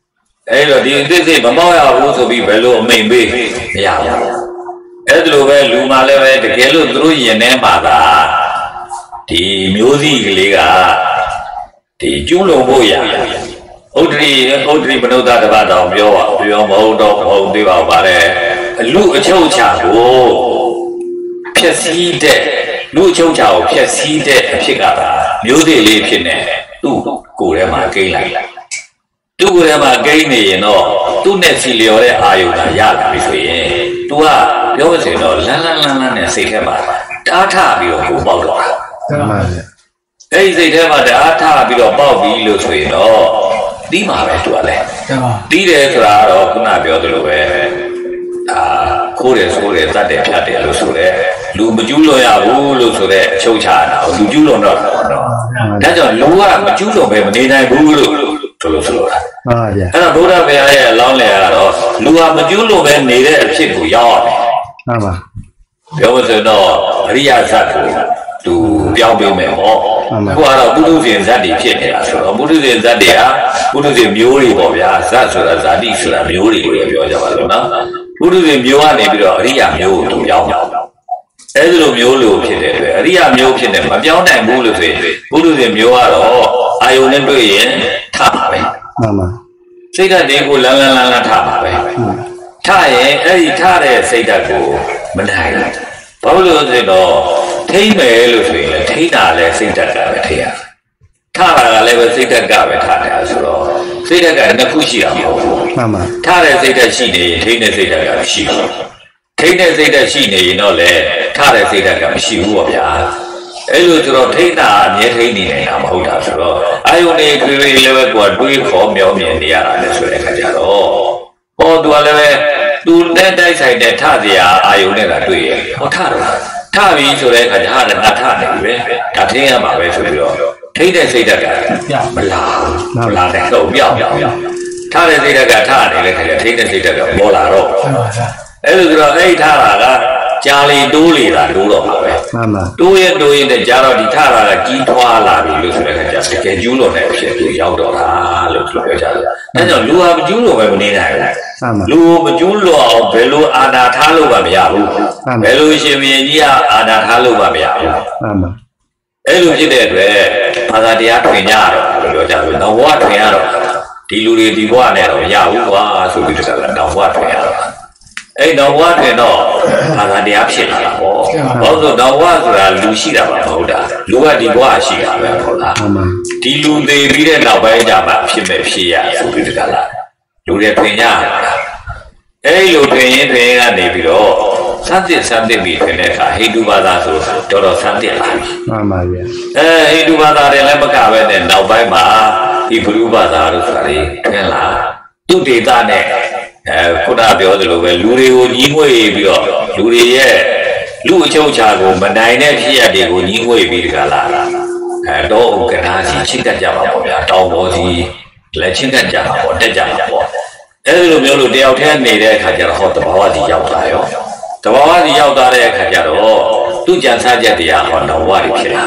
အဲ့တော့ဒီသိစိတ်မမောက်ရဘူးဆိုပြီးဘယ်လိုအမိန်ပေးမရဘူးအဲ့လိုပဲလူမှလည်းပဲတကယ်လို့သူတို့ယင်ထဲမှာသာဒီမျိုးစိကလေးကဒီကျူးလွန်ဖို့ရဥဒ္ဓရိဥဒ္ဓရိမနုဿတပတ်တော်ပြောပါပြောမဟုတ်တော့မဟုတ်သေးပါပါလေလူအချုပ်ချကိုဖြည့်စည်းတဲ့လူအချုပ်ချကိုဖြည့်စည်းတဲ့အဖြစ်ကသာမျိုးစိလေးဖြစ်နေသူ့ကိုယ်ထဲမှာကိန်းလိုက်သူ့ကိုယ်ထဲမှာကိန်းနေရင်တော့သူ့နဲ့စီလျော်တဲ့အာယုံကရလာပြီဆိုရင် तू ကပြောမစင်တော့လန်းလန်းလန်းလန်းနဲ့စိတ်ထဲမှာတားထပြီးတော့ကိုပေါက်တော့တာမှန်ပါဗျအဲ့ဒီစိတ်ထဲမှာတားထပြီးတော့ပေါက်ပြီးလို့ဆိုရင်တော့တီးမှာပဲ तू ကလည်းတီးတယ်ဆိုတာတော့ခုနပြောသလိုပဲအာခိုးတယ်ဆိုတယ်တတ်တယ်ဖြတ်တယ်လို့ဆိုတယ်လူမကျူးလွန်ရဘူးလို့ဆိုတဲ့အချုပ်ချတာကိုလူကျူးလွန်တော့တော့ဒါကြောင့်လူကမကျူးလွန်ပဲမနေနိုင်ဘူးလို့ဆိုလို့ဆိုတာဟုတ်ပါဗျအဲ့တော့ဘုရားဘုရားရဲ့အလောင်းလေကတော့လူဟာမကျူးလွန်ပဲနေတဲ့အဖြစ်ကိုရောက်အောင်ဟုတ်ပါပြောမစတော့အရိယာဇတ်ကိုသူပြောင်းပေးမယ်ဟောခုကတော့ပုထုဇဉ်ဇတ်တွေဖြစ်နေတာဆိုတော့ပုထုဇဉ်ဇတ်တွေကပုထုဇဉ်မျိုးတွေပေါ့ဗျာဇတ်ဆိုတာဇာတိဆိုတာမျိုးတွေကိုပြောကြပါလို့နော်ပုထုဇဉ်မျိုးကနေပြီးတော့အရိယာမျိုးကိုသူပြောင်းပြောင်းအဲ့ဒီလိုမျိုးလို့ဖြစ်တဲ့အတွက်အရိယာမျိုးဖြစ်နေမပြောင်းနိုင်ဘူးလို့ဆိုရင်ပုထုဇဉ်မျိုးကတော့အာယုန်နဲ့တွေ့ရင်ထပါပဲမှန်ပါစိတ်ဓာတ်တွေကိုလန်းလန်းလန်းလန်းထပါပဲထရင်အဲ့ဒီထတဲ့စိတ်ဓာတ်ကိုမနိုင်ဘူးဘာလို့လဲဆိုတော့ထိမ့်မယ်လို့ဆိုရင်လည်းထိမ့်တာလည်းစိတ်ဓာတ်ကပဲထိရထတာကလည်းပဲစိတ်ဓာတ်ကပဲထတယ်ဆိုတော့စိတ်ဓာတ်ကနှစ်ခုရှိတာမဟုတ်ဘူးမှန်ပါထတဲ့စိတ်ဓာတ်ရှိနေရင်ထိမ့်တဲ့စိတ်ဓာတ်ကမရှိဘူးထိမ့်တဲ့စိတ်ဓာတ်ရှိနေရင်တော့လေထတဲ့စိတ်ဓာတ်ကမရှိဘူးပေါ့ဗျာအဲ့လိုဆိုတော့ထိတ်တာအမြဲထိတ်နေနေတာမဟုတ်တာဆိုတော့အာယုန်တွေတွေတွေလည်းပဲကိုယ်တွေးခေါ်မျောမြင်နေရတာလေဆိုတဲ့အခါကျတော့ဟောသူကလည်းပဲသူနဲ့တိုက်ဆိုင်တဲ့ထစရာအာယုန်နဲ့ကတွေ့ရဟောထတော့ထပြီဆိုတဲ့အခါကျဟာလည်းငါထနေပြီပဲဒါထိတ်ရမှာပဲဆိုပြီးတော့ထိတ်တဲ့စိတ်ဓာတ်ကမလာမလာတဲ့တော့ပြောက်ပြောက်ထတဲ့စိတ်ဓာတ်ကထနေတဲ့ခါကျထိတ်တဲ့စိတ်ဓာတ်ကပေါ်လာတော့အဲ့လိုဆိုတော့အဲ့ထတာကကြာလီတိုးလေတာတိုးတော့မှာပဲမှန်ပါတိုးရတိုးရင်တည်းကြာတော့ဒီထတာကကြီးထွားလာပြီလို့ဆိုတဲ့အခါကျတကယ်ကျူးလွန်တဲ့အဖြစ်ကိုရောက်တော့တာလို့ပြောကြတယ်။အဲကြောင့်လူဟာမကျူးလွန်ပဲမနေနိုင်ဘူး။လူမကျူးလွန်အောင်ဘယ်လိုအာဏာထားလို့မှမရဘူး။ဘယ်လိုရှင်ဘုရင်ကြီးကအာဏာထားလို့မှမရဘူး။မှန်ပါအဲ့လိုဖြစ်တဲ့အတွက်ဘာသာတရားထွင်ကြတော့လို့ပြောကြတယ်။နောက်ဘဝထွင်ရတော့ဒီလူတွေဒီဘဝနဲ့တော့မရဘူးကွာဆိုပြီးတော့နောက်ဘဝထွင်ရတော့အဲ့တော့ဘဝတွင်တော့ဘာသာတရားဖြစ်လာတာပေါ့ဘာလို့တော့ဘဝဆိုတာလူရှိတာမဟုတ်တာလူကဒီဘဝရှိတာပဲဟုတ်လားဒီလူသေးပြီးတဲ့နောက်ပိုင်းကျမှဖြစ်မဲ့ဖြစ်ရဆိုပြီးတကလားလူတွေပြင်ရအဲ့လိုပြင်ရင်ပြင်ကနေပြီးတော့စသစ်စသစ်ပြီးပြင်တဲ့အခါဟိန္ဒူဘာသာဆိုတော်တော်စသစ်လာပြီမှန်ပါဗျာအဲဟိန္ဒူဘာသာတွေလည်းမကပဲနဲ့နောက်ပိုင်းမှာဒီဘုရုဘာသာတို့ဆိုတာတွေထင်လာသူဒေသနဲ့အဲခုနပြောသလိုပဲလူတွေကိုညီးငွေ့ပြီးတော့လူတွေရဲ့လူအချုပ်ချာကိုမနိုင်တဲ့ဖြစ်ရတွေကိုညီးငွေ့ပြီးတကလားအဲတော့ကနာစီချစ်တတ်ကြပါပေါ့ဗျာတောင်ပေါ်စီလက်ချင်းတတ်ကြပါပေါ့တက်ကြပါပေါ့အဲဒီလိုမျိုးလို့တယောက်တည်းနေတဲ့အခါကျတော့ဟောတဘာဝစီရောက်လာရောတဘာဝစီရောက်သွားတဲ့အခါကျတော့သူ့ကြံစားချက်တရားဟောတော့ဝါတွေဖြစ်လာ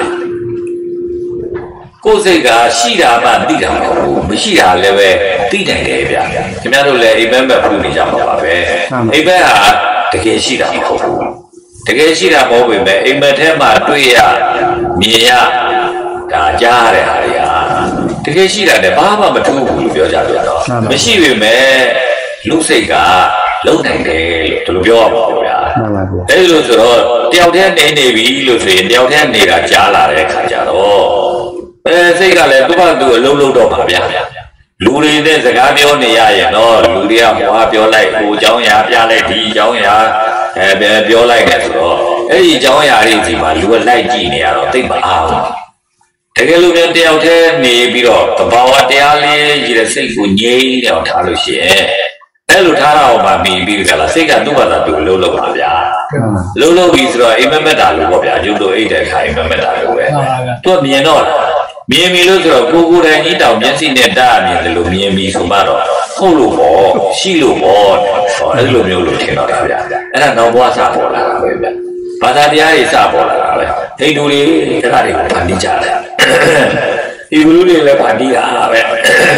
ကိုယ်စိတ်ကရှိတာမှသိတာမဟုတ်ဘူးမရှိတာလည်းပဲသိနိုင်တယ်ဗျာခင်ဗျားတို့လည်းအိမ်မက်မက်ပြုနေကြမှာပါပဲအိမ်မက်ဟာတကယ်ရှိတာမဟုတ်ဘူးတကယ်ရှိတာမဟုတ်ပေမဲ့အိမ်မက်ထဲမှာတွေ့ရမြင်ရဒါကြားရတဲ့ဟာတွေကတကယ်ရှိတာလည်းဘာမှမထူးဘူးလို့ပြောကြတယ်တော့မရှိပေမဲ့လူစိတ်ကလုံနိုင်တယ်လို့ဒီလိုပြောရမှာဗျာအဲဒီလိုဆိုတော့တယောက်တည်းနေနေပြီလို့ဆိုရင်တယောက်တည်းနေတာကြားလာတဲ့အခါကျတော့အဲစိတ်ကလည်းသူ့ဘာသူအလုံးလုံးတော့ပါဗျာလူတွေနဲ့စကားပြောနေရရင်တော့လူတွေကဟောပြောလိုက်ဟိုအကြောင်းအရာပြလိုက်ဒီအကြောင်းအရာအဲပြောလိုက်တယ်ဆိုတော့အဲ့ဒီအကြောင်းအရာတွေဒီမှာလူကလိုက်ကြည့်နေရတော့သိမအားဘူးတကယ်လို့တယောက်တည်းနေပြီးတော့သဘာဝတရားလေးရည်တဲ့စိတ်ကိုငြိမ်းနေအောင်ထားလို့ရှိရင်အဲ့လိုထားတာမှပြီးပြီးကြလားစိတ်ကသူ့ဘာသာသူလုံးလုံးပါဗျာလုံးလုံးပြီးဆိုတော့အိမ်မက်မက်တာလို့ပေါ့ဗျာကျုပ်တို့အိတ်တဲ့ခါအိမ်မက်မက်တာလို့ပဲသူကမြင်တော့မြင်ပြီလို့ဆိုတော့ကိုကိုယ်တိုင်ကြီးတောင်မျက်စိနဲ့တားမြင်တယ်လို့မြင်ပြီဆိုမှတော့ဟုတ်လို့ပေါ့ရှိလို့ပေါ့ဟောအဲ့လိုမျိုးလို့ထင်တော့တာဗျာအဲ့ဒါနောက်ဘဝစပေါ်လာတာပဲဗျာဘာသာတရားတွေစပေါ်လာတာပဲဟိန္ဒူတွေတရားတွေကိုဖန်တီးကြတယ်ဟိန္ဒူတွေလည်းဖန်တီးတာပဲ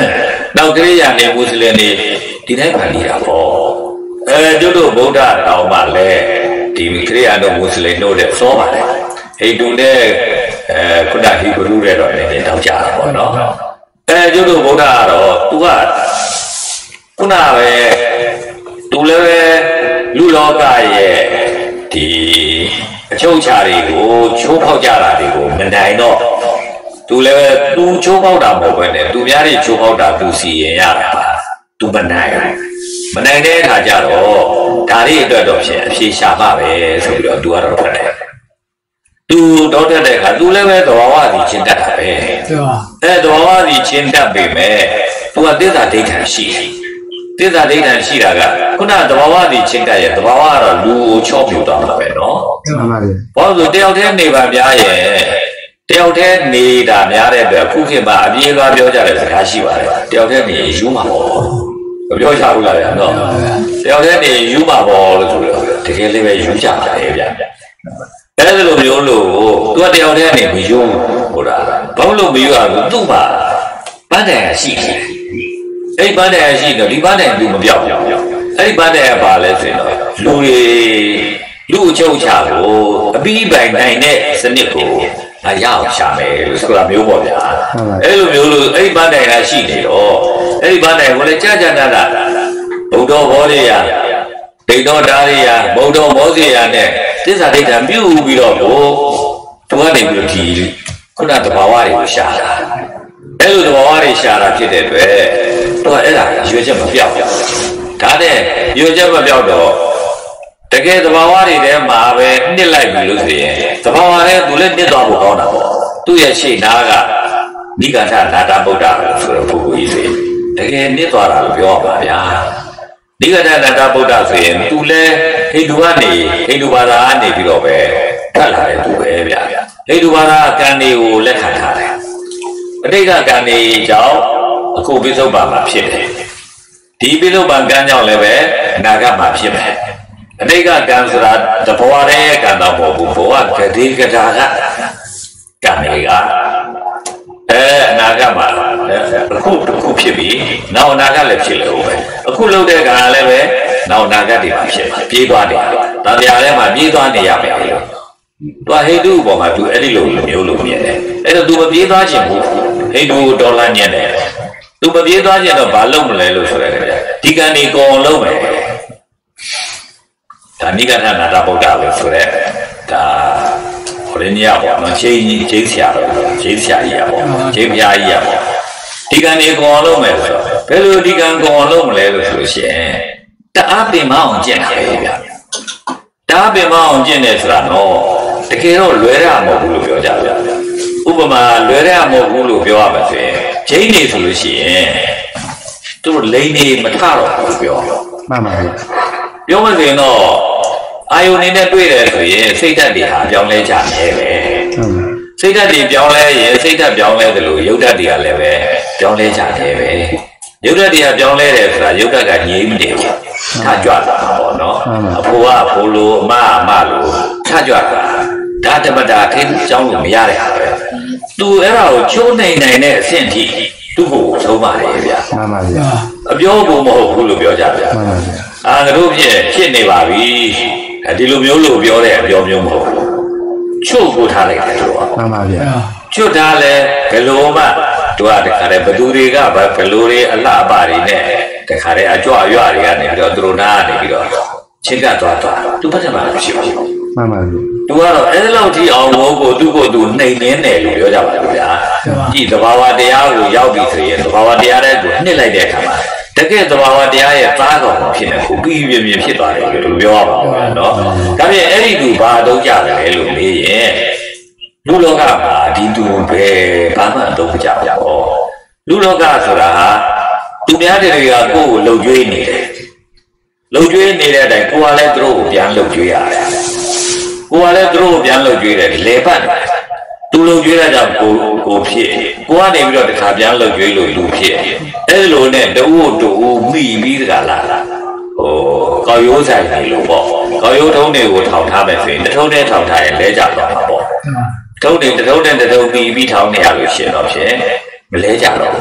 နောက်ခရိယာနေမွတ်စလင်တွေဒီတိုင်းမှနေတာပေါ့အဲတို့တို့ဗုဒ္ဓတောင်မှလည်းဒီခရိယာတို့မွတ်စလင်တို့တဲ့စောပါတယ်ဟိန္ဒူနဲ့အဲခုနဟိဘရုတဲ့တော့လည်းတောင်းကြတာပေါ့နော်အဲတို့တို့ဗုဒ္ဓကတော့သူကခုနပဲသူလည်းပဲလူလောကရဲ့ဒီအချုပ်ချာတွေကိုချိုးဖောက်ကြတာတွေကိုမနိုင်တော့သူလည်းပဲသူချိုးဖောက်တာမဟုတ်ဘဲနဲ့သူများတွေချိုးဖောက်တာသူစီရင်ရတာပါသူမနိုင်မနိုင်တဲ့အခါကျတော့ဒါလေးအတွက်တော့ဖြင့်အဖြေရှာပါပဲဆိုပြီးတော့သူကတော့ဖတ်တယ်သူတော့တဲ့အခါသူလည်းပဲသဘာဝစီချင်းတတ်တာပဲအဲသဘာဝစီချင်းတတ်ပေမဲ့သူကသစ္စာဒိဋ္ဌာန်ရှိတယ်သစ္စာဒိဋ္ဌာန်ရှိတာကခုနသဘာဝစီချင်းတတ်ရဲ့သဘာဝကတော့လူကိုချောပြူသွားမှာပဲနော်မှန်ပါပြီဘာလို့တယောက်တည်းနေပါများရဲ့တယောက်တည်းနေတာများတဲ့အတွက်အခုခေတ်မှာအပြေးလွှားပြောကြတဲ့စကားရှိပါတယ်တယောက်တည်းနေယူမှာပေါ့မပြောချဘူးလားဗျာနော်တယောက်တည်းနေယူမှာပေါ့လို့ဆိုတော့တကယ်လေးပဲယူကြတယ်ဗျာအဲ့ဒါလိုမျိုးလို့သူကတယောက်တည်းနေမယူဟုတ်လားဘာလို့မယူရဘူးသူ့မှာပန်းတယ်ရှိတယ်အဲ့ပန်းတယ်ရှိတော့ဒီပန်းတယ်လူမပြောက်အဲ့ပန်းတယ်ကပါလဲဆိုတော့လူတွေလူအချုပ်ချကိုအပြီးပိုင်နိုင်တဲ့စနစ်ကိုငါရအောင်ရှာမယ်လို့ဆိုတာမျိုးပေါ့ဗျာအဲ့လိုမျိုးလို့အဲ့ပန်းတယ်ကရှိနေတော့အဲ့ဒီပန်းတယ်ကိုလည်းကြာကြာနာတာဘုဒ္ဓဘောရိယဒိဋ္ဌောဓာရိယဘုဒ္ဓမောဇိယနဲ့သစ္စာဒိဋ္ဌာပြုပြီးတော့ကိုသူကနေပြီးတော့ဒီခုနသဘာဝတွေကိုရှာတာအဲ့လိုသဘာဝတွေရှာတာဖြစ်တဲ့အတွက်သူကအဲ့ဒါရွေချက်မပြောက်ဒါနဲ့ရွေချက်မပြောက်တော့တကယ်သဘာဝတွေထဲမှာပဲနှစ်လိုက်ပြီလို့ဆိုရင်သဘာဝတွေသူလည်းနှစ်သွားဖို့ကောင်းတာပေါ့သူ့ရဲ့ရှေ့နားကနိဂန္ဓနာတဗုဒ္ဓဆိုတဲ့ပုဂ္ဂိုလ်ကြီးဆိုတကယ်နှစ်သွားတာလို့ပြောပါဗျာနိဂန္ဓနာတဗုဒ္ဓဆိုရင်သူလည်းဟိန္ဒူကနေဟိန္ဒူဘာသာကနေပြီးတော့ပဲထွက်လာတဲ့သူပဲဗျာဟိန္ဒူဘာသာကံတွေကိုလက်ခံထားတယ်အတိတ်ကကံတွေကြောင့်အခုပိဿုပံမှာဖြစ်တယ်ဒီပိဿုပံကံကြောင့်လည်းပဲအနာဂတ်မှာဖြစ်မယ်အတိတ်ကကံဆိုတာတဘဝတည်းကံတော့မဟုတ်ဘူးဘဝကတိကတာကကံတွေကအဲအနာဂတ်မှာအခုတစ်ခုဖြစ်ပြီးနောက်အနာဂတ်လည်းဖြစ်လို့ပဲအခုလုပ်တဲ့ကံလည်းပဲနောက်အနာဂတ်တွေမှာဖြစ်ပြေးသွားတယ်ဒါတရားထဲမှာပြေးသွားနေရမယ်လို့သူဟိန္ဒူပေါ်မှာသူအဲ့ဒီလိုမျိုးလို့မြင်တယ်အဲ့တော့သူမပြေးသွားခြင်းဘူးဟိန္ဒူဒေါ်လာညံ့တယ်သူမပြေးသွားခြင်းတော့ဘာလုပ်မလဲလို့ဆိုရတယ်ဒီကံဒီကုံလုံးမယ်ဒါနိဂန္ဓနာတဗုဒ္ဓလို့ဆိုရဲဒါဟိုရင်းကြီးပေါ့နော်ချိန်ကြီးချိန်ဆရာတော့ချိန်ဆရာကြီးရပေါ့ချိန်ပြားကြီးရပေါ့ဒီကံဒီကုံလုံးမယ်ဆိုတော့ဘယ်လိုဒီကံကုံလုံးမလဲလို့ဆိုရှင်တအားပင်မအောင်ကျင့်တာပဲဗျာတအားပင်မအောင်ကျင့်တယ်ဆိုတာတော့တကယ်တော့လွယ်ရမဟုတ်ဘူးလို့ပြောကြဗျာဥပမာလွယ်ရမဟုတ်ဘူးလို့ပြောရမှာဆိုရင်ဂျိန်းနေဆိုလို့ရှိရင်သူတို့လိန်နေမထတော့ဘူးပြောမှန်ပါဗျာပြောမစင်တော့အာယုန်နေနဲ့တွေ့တယ်ဆိုရင်စိတ်ဓာတ်တွေဟာပြောင်းလဲကြတယ်ပဲစိတ်ဓာတ်တွေပြောင်းလဲရင်စိတ်ဓာတ်ပြောင်းလဲတယ်လို့ယုတ်ဓာတ်တွေကလည်းပဲပြောင်းလဲကြတယ်ပဲယုတ်ဓာတ်တွေကပြောင်းလဲတယ်ဆိုတာယုတ်ဓာတ်ကငြိမ့်မနေဘူးထားကြွတာပေါ့နော်အဖိုးကအဖိုးလိုအမအမလိုထားကြွတာဒါတမတာထိကြောင်းလို့မရတဲ့ဟာပဲသူအဲ့ဒါကိုချိုးနိုင်နိုင်တဲ့အဆင့်ထိသူ့ကိုဆုံးပါတယ်ဗျာမှန်ပါဗျာအပြောဖို့မဟုတ်ဘူးလို့ပြောကြဗျာမှန်ပါဗျာအာငါတို့ဖြစ်ဖြစ်နေပါပြီဒီလိုမျိုးလို့ပြောတဲ့အပြောမျိုးမဟုတ်ဘူးချို့ကိုထားလိုက်တယ်လို့မှန်ပါဗျာချွတ်ထားလဲဘယ်လိုမှသူကတခါတည်းဘသူတွေကဘယ်လိုတွေအလှအပတွေနဲ့တခါတည်းအကြွအရွတွေကနေပြီးတော့သူတို့နားကနေပြီးတော့ချင်းကသွားသွားသူဘာမှမရှိဘူးမှန်ပါဗျာသူကတော့အဲ့လောက်ထိအောင်ကိုသူ့ကိုသူနှိမ်နှင်းတယ်လို့ပြောကြပါလို့ဗျာကြည့်သဘာဝတရားကိုရောက်ပြီဆိုရင်သဘာဝတရားတဲ့ကိုနှစ်လိုက်တဲ့အခါမှာတကယ်သဘာဝတရားရဲ့သားကောင်ဖြစ်နေကိုပြီးပြင်းပြင်းဖြစ်သွားတယ်လို့ပြောရပါဘူးနော်ဒါပြင်အဲ့ဒီသူဘာတော့ကြတယ်လို့မေးရင်လူလောကမှာဒီသူပဲဘာမှတော့ကြပါဘူးလူလောကဆိုတာဟာသူများတွေကကိုယ့်ကိုလှုပ်ကြွေးနေတယ်လှုပ်ကြွေးနေတဲ့အတိုင်းကိုယ်ကလည်းသူတို့ကိုပြန်လှုပ်ကြွေးရတယ်ကိုယ်ကလည်းသူတို့ကိုပြန်လှုပ်ကြွေးတယ်လေပတ်သူလှုပ်ကြွေးတဲ့ကြောင့်ကိုကိုဖြစ်ကိုကနေပြီးတော့တခါပြန်လှုပ်ကြွေးလို့လူဖြစ်အဲ့လိုနဲ့တူတူမိပြီးတကလားဟိုကောက်ရိုးဆိုင်နေလို့ပေါ့ကောက်ရိုးထုံးတွေကိုထောင်ထားမယ်ဆိုရင်တထုံးနဲ့ထောင်ထားရင်လဲကြသွားမှာပေါ့ထုံးတွေတထုံးနဲ့တထုံးပြီးပြီးထောင်နေရလို့ရှိရင်တော့ဖြစ်မလဲကြတော့ဘူး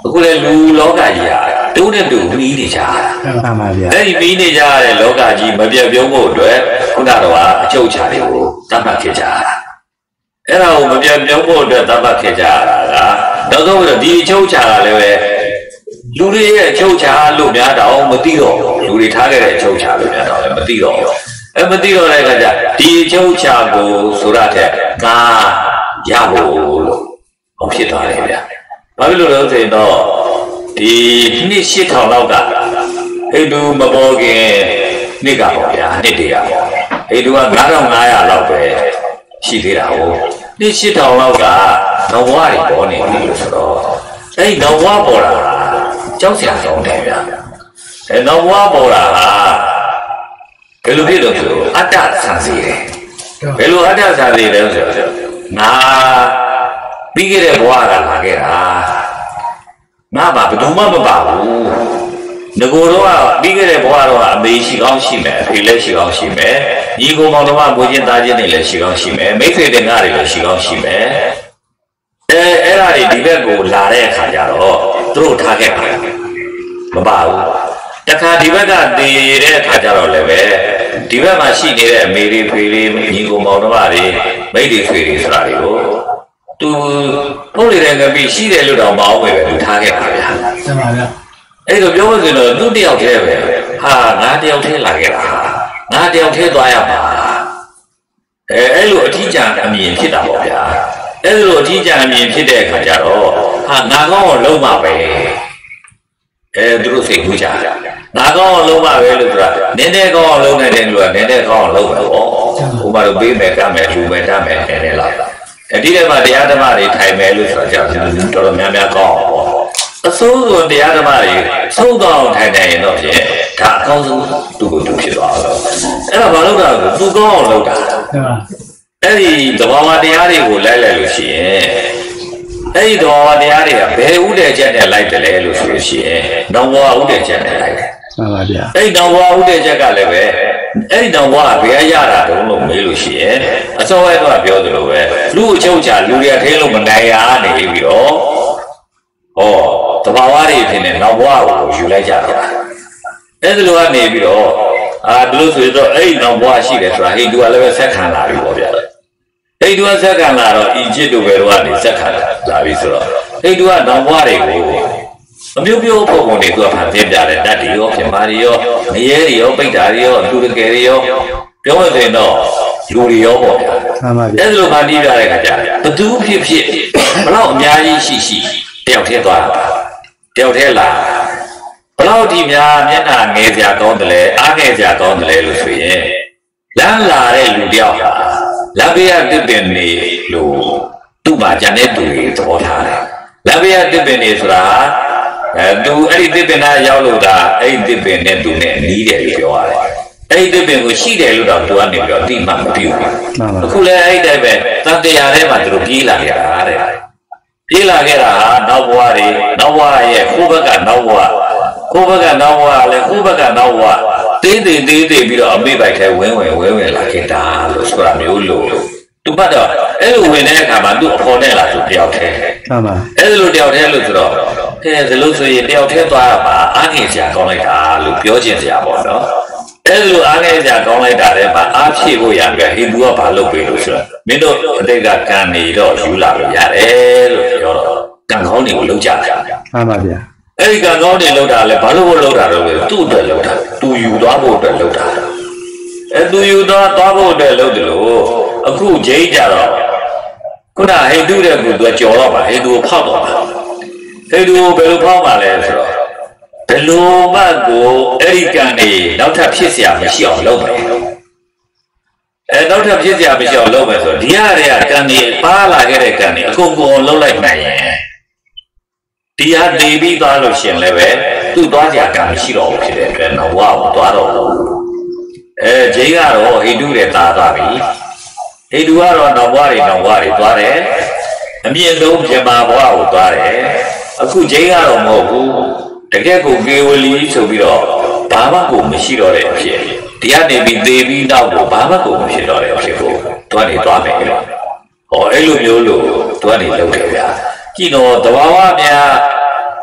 အခုလေလူလောကကြီးဟာတူးတဲ့တူမီးနေကြတာမှန်ပါဗျာအဲ့ဒီမီးနေကြတဲ့လောကကြီးမပြတ်ပြုံးဖို့အတွက်ခုနကတော့အကျုပ်ချတွေကိုတတ်မှတ်ခဲ့ကြတာအဲ့ဒါကိုမပြတ်ပြုံးဖို့အတွက်တတ်မှတ်ခဲ့ကြတာကနောက်ဆုံးဒီအကျုပ်ချကလည်းပဲလူတွေရဲ့အကျုပ်ချလို့များတော့မသိတော့လူတွေထားခဲ့တဲ့အကျုပ်ချလို့များတော့လည်းမသိတော့အဲမသိတော့တဲ့အခါကျဒီအကျုပ်ချကိုဆိုရတဲ့ကာရဖို့လို့ဟောဖြစ်သွားတယ်ဗျာဘာဖြစ်လို့လဲဆိုရင်တော့ဒီနှစ်ရှစ်ထောင်လောက်ကဟိန္ဒူမပေါ်ခင်နှစ်ကပေါ့ဗျာနှစ်တည်းကပေါ့ဟိန္ဒူကငါးထောင်ငါးရာလောက်ပဲရှိသေးတာဟုတ်နှစ်ရှစ်ထောင်လောက်ကနဝတွေပေါ်နေပြီလို့ဆိုတော့အဲ့နဝပေါ်တာကြောက်စရာကောင်းတယ်ဗျာအဲနဝပေါ်တာကဘယ်လိုဖြစ်လို့ဆိုအတ္တဆန်စီတယ်ဘယ်လိုအတ္တဆန်စီလဲဆိုတော့ငါပြီးခဲ့တဲ့ဘဝကလာခဲ့တာငါဘာဘယ်သူမှမပါဘူးငကိုတော့ပြီးခဲ့တဲ့ဘဝတော့အမေရှိကောင်းရှိမယ်အဖေလည်းရှိကောင်းရှိမယ်ညီကိုမောင်တော်မကိုချင်းသားချင်းတွေလည်းရှိကောင်းရှိမယ်မိတ်ဆွေတွေငါတွေလည်းရှိကောင်းရှိမယ်အဲအဲ့ဒါတွေဒီဘက်ကိုလာတဲ့အခါကျတော့သူတို့ထားခဲ့ပါတယ်မပါဘူးတခါဒီဘက်ကတည်တဲ့အခါကျတော့လည်းပဲဒီဘက်မှာရှိနေတဲ့အမေတွေဖေတွေညီကိုမောင်တော်မတွေမိတ်တွေဆွေတွေဆိုတာတွေကိုသူပုတ်နေတဲ့ကပိရှိတယ်လို့တော့မအောင်ပဲသူထားခဲ့ပါဗျာမှန်ပါဗျာအဲ့လိုပြောလို့ဆိုတော့သူတယောက်တည်းပဲဟာငါတယောက်တည်းလာခဲ့တာငါတယောက်တည်းသွားရမှာအဲအဲ့လိုအထီးကျန်အမြင်ဖြစ်တာပေါ့ဗျာအဲ့လိုအထီးကျန်အမြင်ဖြစ်တဲ့အခါကျတော့ဟာငါကောင်းအောင်လုံးပါပဲအဲသူတို့စိတ်ကူးကြငါကောင်းအောင်လုံးပါပဲလို့ဆိုတာနည်းနည်းကောင်းအောင်လုံးနိုင်တယ်လို့ကနည်းနည်းကောင်းအောင်လုံးမယ်ပေါ့ဟိုမှာတော့ပေးမယ်ကမယ်လူမယ်တတ်မယ်နည်းနည်းလောက်ဒီထဲမှာတရားဓမ္မတွေထိုင်မယ်လို့ဆိုတာကြောင့်တော်တော်များများကောင်းအောင်ပေါ့အစိုးရတရားဓမ္မတွေသုံးတော့ထိုင်နေရင်တော့ဖြင့်ဒါအကောင်းဆုံးသူ့ကိုသူဖြစ်သွားတော့အဲ့ဒါဘာလို့လဲသူကောင်းအောင်လုပ်တာအဲ့ဒီသဘာဝတရားတွေကိုလိုက်လိုက်လို့ရှိရင်အဲ့ဒီသဘာဝတရားတွေကဘယ်ဥဒည့်ချက်နဲ့လိုက်တယ်လဲလို့ဆိုလို့ရှိရင်နောင်ဘဝဥဒည့်ချက်နဲ့လိုက်တယ်မှန်ပါဗျာအဲ့ဒီနောင်ဘဝဥဒည့်ချက်ကလည်းပဲအဲ့ဒီနောင်ဘဝဘယ်ရတာတုံးလို့မေးလို့ရှိရင်အစောပိုင်းကပြောသလိုပဲလူအချုပ်ချလူတွေကထိလို့မနိုင်ရနေပြီးတော့ဟောတဘာဝတွေဖြစ်နေနောက်ဘဝကိုယူလိုက်ကြတာအဲ့ဒီလိုကနေပြီးတော့အာဘလို့ဆိုတော့အဲ့ဒီနောက်ဘဝရှိတယ်ဆိုတာဟိန္ဒူကလည်းပဲဆက်ခံလာပြီပေါ့ဗျာဟိန္ဒူကဆက်ခံလာတော့အီဂျစ်တို့ဘယ်တော့ကနေဆက်ခံလာပြီဆိုတော့ဟိန္ဒူကနောက်ဘဝတွေကိုအမျိုးမျိုးပုံပုံတွေသူကဖန်ဆင်းပြတယ်တတ်တွေရောပြမာတွေရောငရဲတွေရောပိဋ္ဌာတွေရောလူတကယ်တွေရောပြောလို့ဆိုရင်တော့လူတွေရောပေါ့ဗျာမှန်ပါဗျာအဲ့လိုဖန်တီးပြတဲ့ခါကျဘသူဖြစ်ဖြစ်ဘလောက်အများကြီးရှိရှိတယောက်တည်းသွားတာတယောက်တည်းလာဘလောက်ဒီများမျက်နှာငယ်စရာကောင်းတယ်လဲအားငယ်စရာကောင်းတယ်လဲလို့ဆိုရင်လမ်းလာတဲ့လူတယောက်ဟာလမ်းဘေးကတစ်ပင်နေလို့သူ့မှာဂျန်တဲ့သူတွေသဘောထားတယ်လမ်းဘေးကတစ်ပင်နေဆိုတာအဲသူအဲ့ဒီတစ်ပင်သားရောက်လို့ဒါအဲ့ဒီတစ်ပင်နဲ့သူနဲ့နီးတယ်လို့ပြောရတယ်အဲ့ဒီတစ်ပင်ကိုရှိတယ်လို့တော့သူကနေပြီးတော့တိမှမပြုဘူးအခုလည်းအဲ့ဒီတိုင်းပဲတန်တရားထဲမှာသူတို့ပြေးလာကြတာတဲ့ပြေးလာခဲ့တာဟာနောက်ဘဝတွေနောက်ဘဝရဲ့ကိုယ့်ဘက်ကနောက်ဘဝကိုယ့်ဘက်ကနောက်ဘဝလည်းကိုယ့်ဘက်ကနောက်ဘဝတင်းတင်းတင်းတင်းပြီးတော့အမိပိုက်ထဲဝင်းဝင်ဝင်းဝင်လာခဲ့တာလို့ဆိုတာမျိုးလို့သူပတ်တော့အဲ့လိုဝင်တဲ့အခါမှာသူ့အဖော်နဲ့လာသူတယောက်တည်းမှန်ပါအဲ့လိုတယောက်တည်းလို့ဆိုတော့ကဲဒါလို့ဆိုရင်တယောက်တည်းသွားရမှာအားငယ်စရာကောင်းလိုက်တာလို့ပြောချင်စရာပေါ့နော်အဲ့လိုအားငယ်စရာကောင်းလိုက်တာတဲ့မှာအားဖြည့်ဖို့ရပြီဟိန္ဒူကဘာလုပ်ပေးလို့ဆိုတော့မင်းတို့အတိတ်ကကံနေတော့ယူလာလို့ရတယ်လို့ပြောတော့ကံကောင်းတွေကိုလုပ်ကြတာမှန်ပါဗျာအဲ့ဒီကံကောင်းတွေလုပ်တာလဲဘာလို့ဖို့လုပ်တာတော့လဲသူ့အတွက်လုပ်တာသူယူသွားဖို့အတွက်လုပ်တာအဲ့သူယူသွားသွားဖို့အတွက်လုပ်တယ်လို့အခုဂျိမ်းကြတော့ခုနဟိန္ဒူတဲ့ကူသူကကြော်တော့ပါဟိန္ဒူကိုဖောက်တော့ပါဟိန္ဒူကိုဘယ်လိုဖောက်ပါလဲဆိုတော့ဘယ်လိုမှကိုအဲ့ဒီကံတွေနောက်ထပ်ဖြစ်เสียမရှိအောင်လုပ်မယ်အဲနောက်ထပ်ဖြစ်เสียမရှိအောင်လုပ်မယ်ဆိုတော့ဒီရတဲ့ကံတွေပါလာခဲ့တဲ့ကံတွေအကုန်ကုန်လုံးလိုက်နိုင်ရင်ဒီဟာနေပြီးသွားလို့ရှင်လည်းပဲသူ့သွားကြကံမရှိတော့ဘူးဖြစ်တဲ့အတွက်တော့ဝါကိုသွားတော့ဘူးအဲဂျိမ်းကတော့ဟိန္ဒူတွေတာသွားပြီဟိန္ဒူကတော့နောက်ဘဝတွေနောက်ဘဝတွေသွားတယ်အမြင့်ဆုံးပြမာဘဝကိုသွားတယ်အခုဂျိမ်းကတော့မဟုတ်ဘူးတကယ်ကိုကေဝလီဆိုပြီးတော့ဘာမှကိုမရှိတော့တဲ့အဖြစ်ဒီကနေပြီးသေပြီးနောက်ကိုဘာမှကိုမဖြစ်တော့တဲ့အဖြစ်ကိုသူကနေသွားမယ်လို့ဟောအဲ့လိုမျိုးလို့သူကနေလုပ်တယ်ဗျာကြည့်တော့တဘာဝများ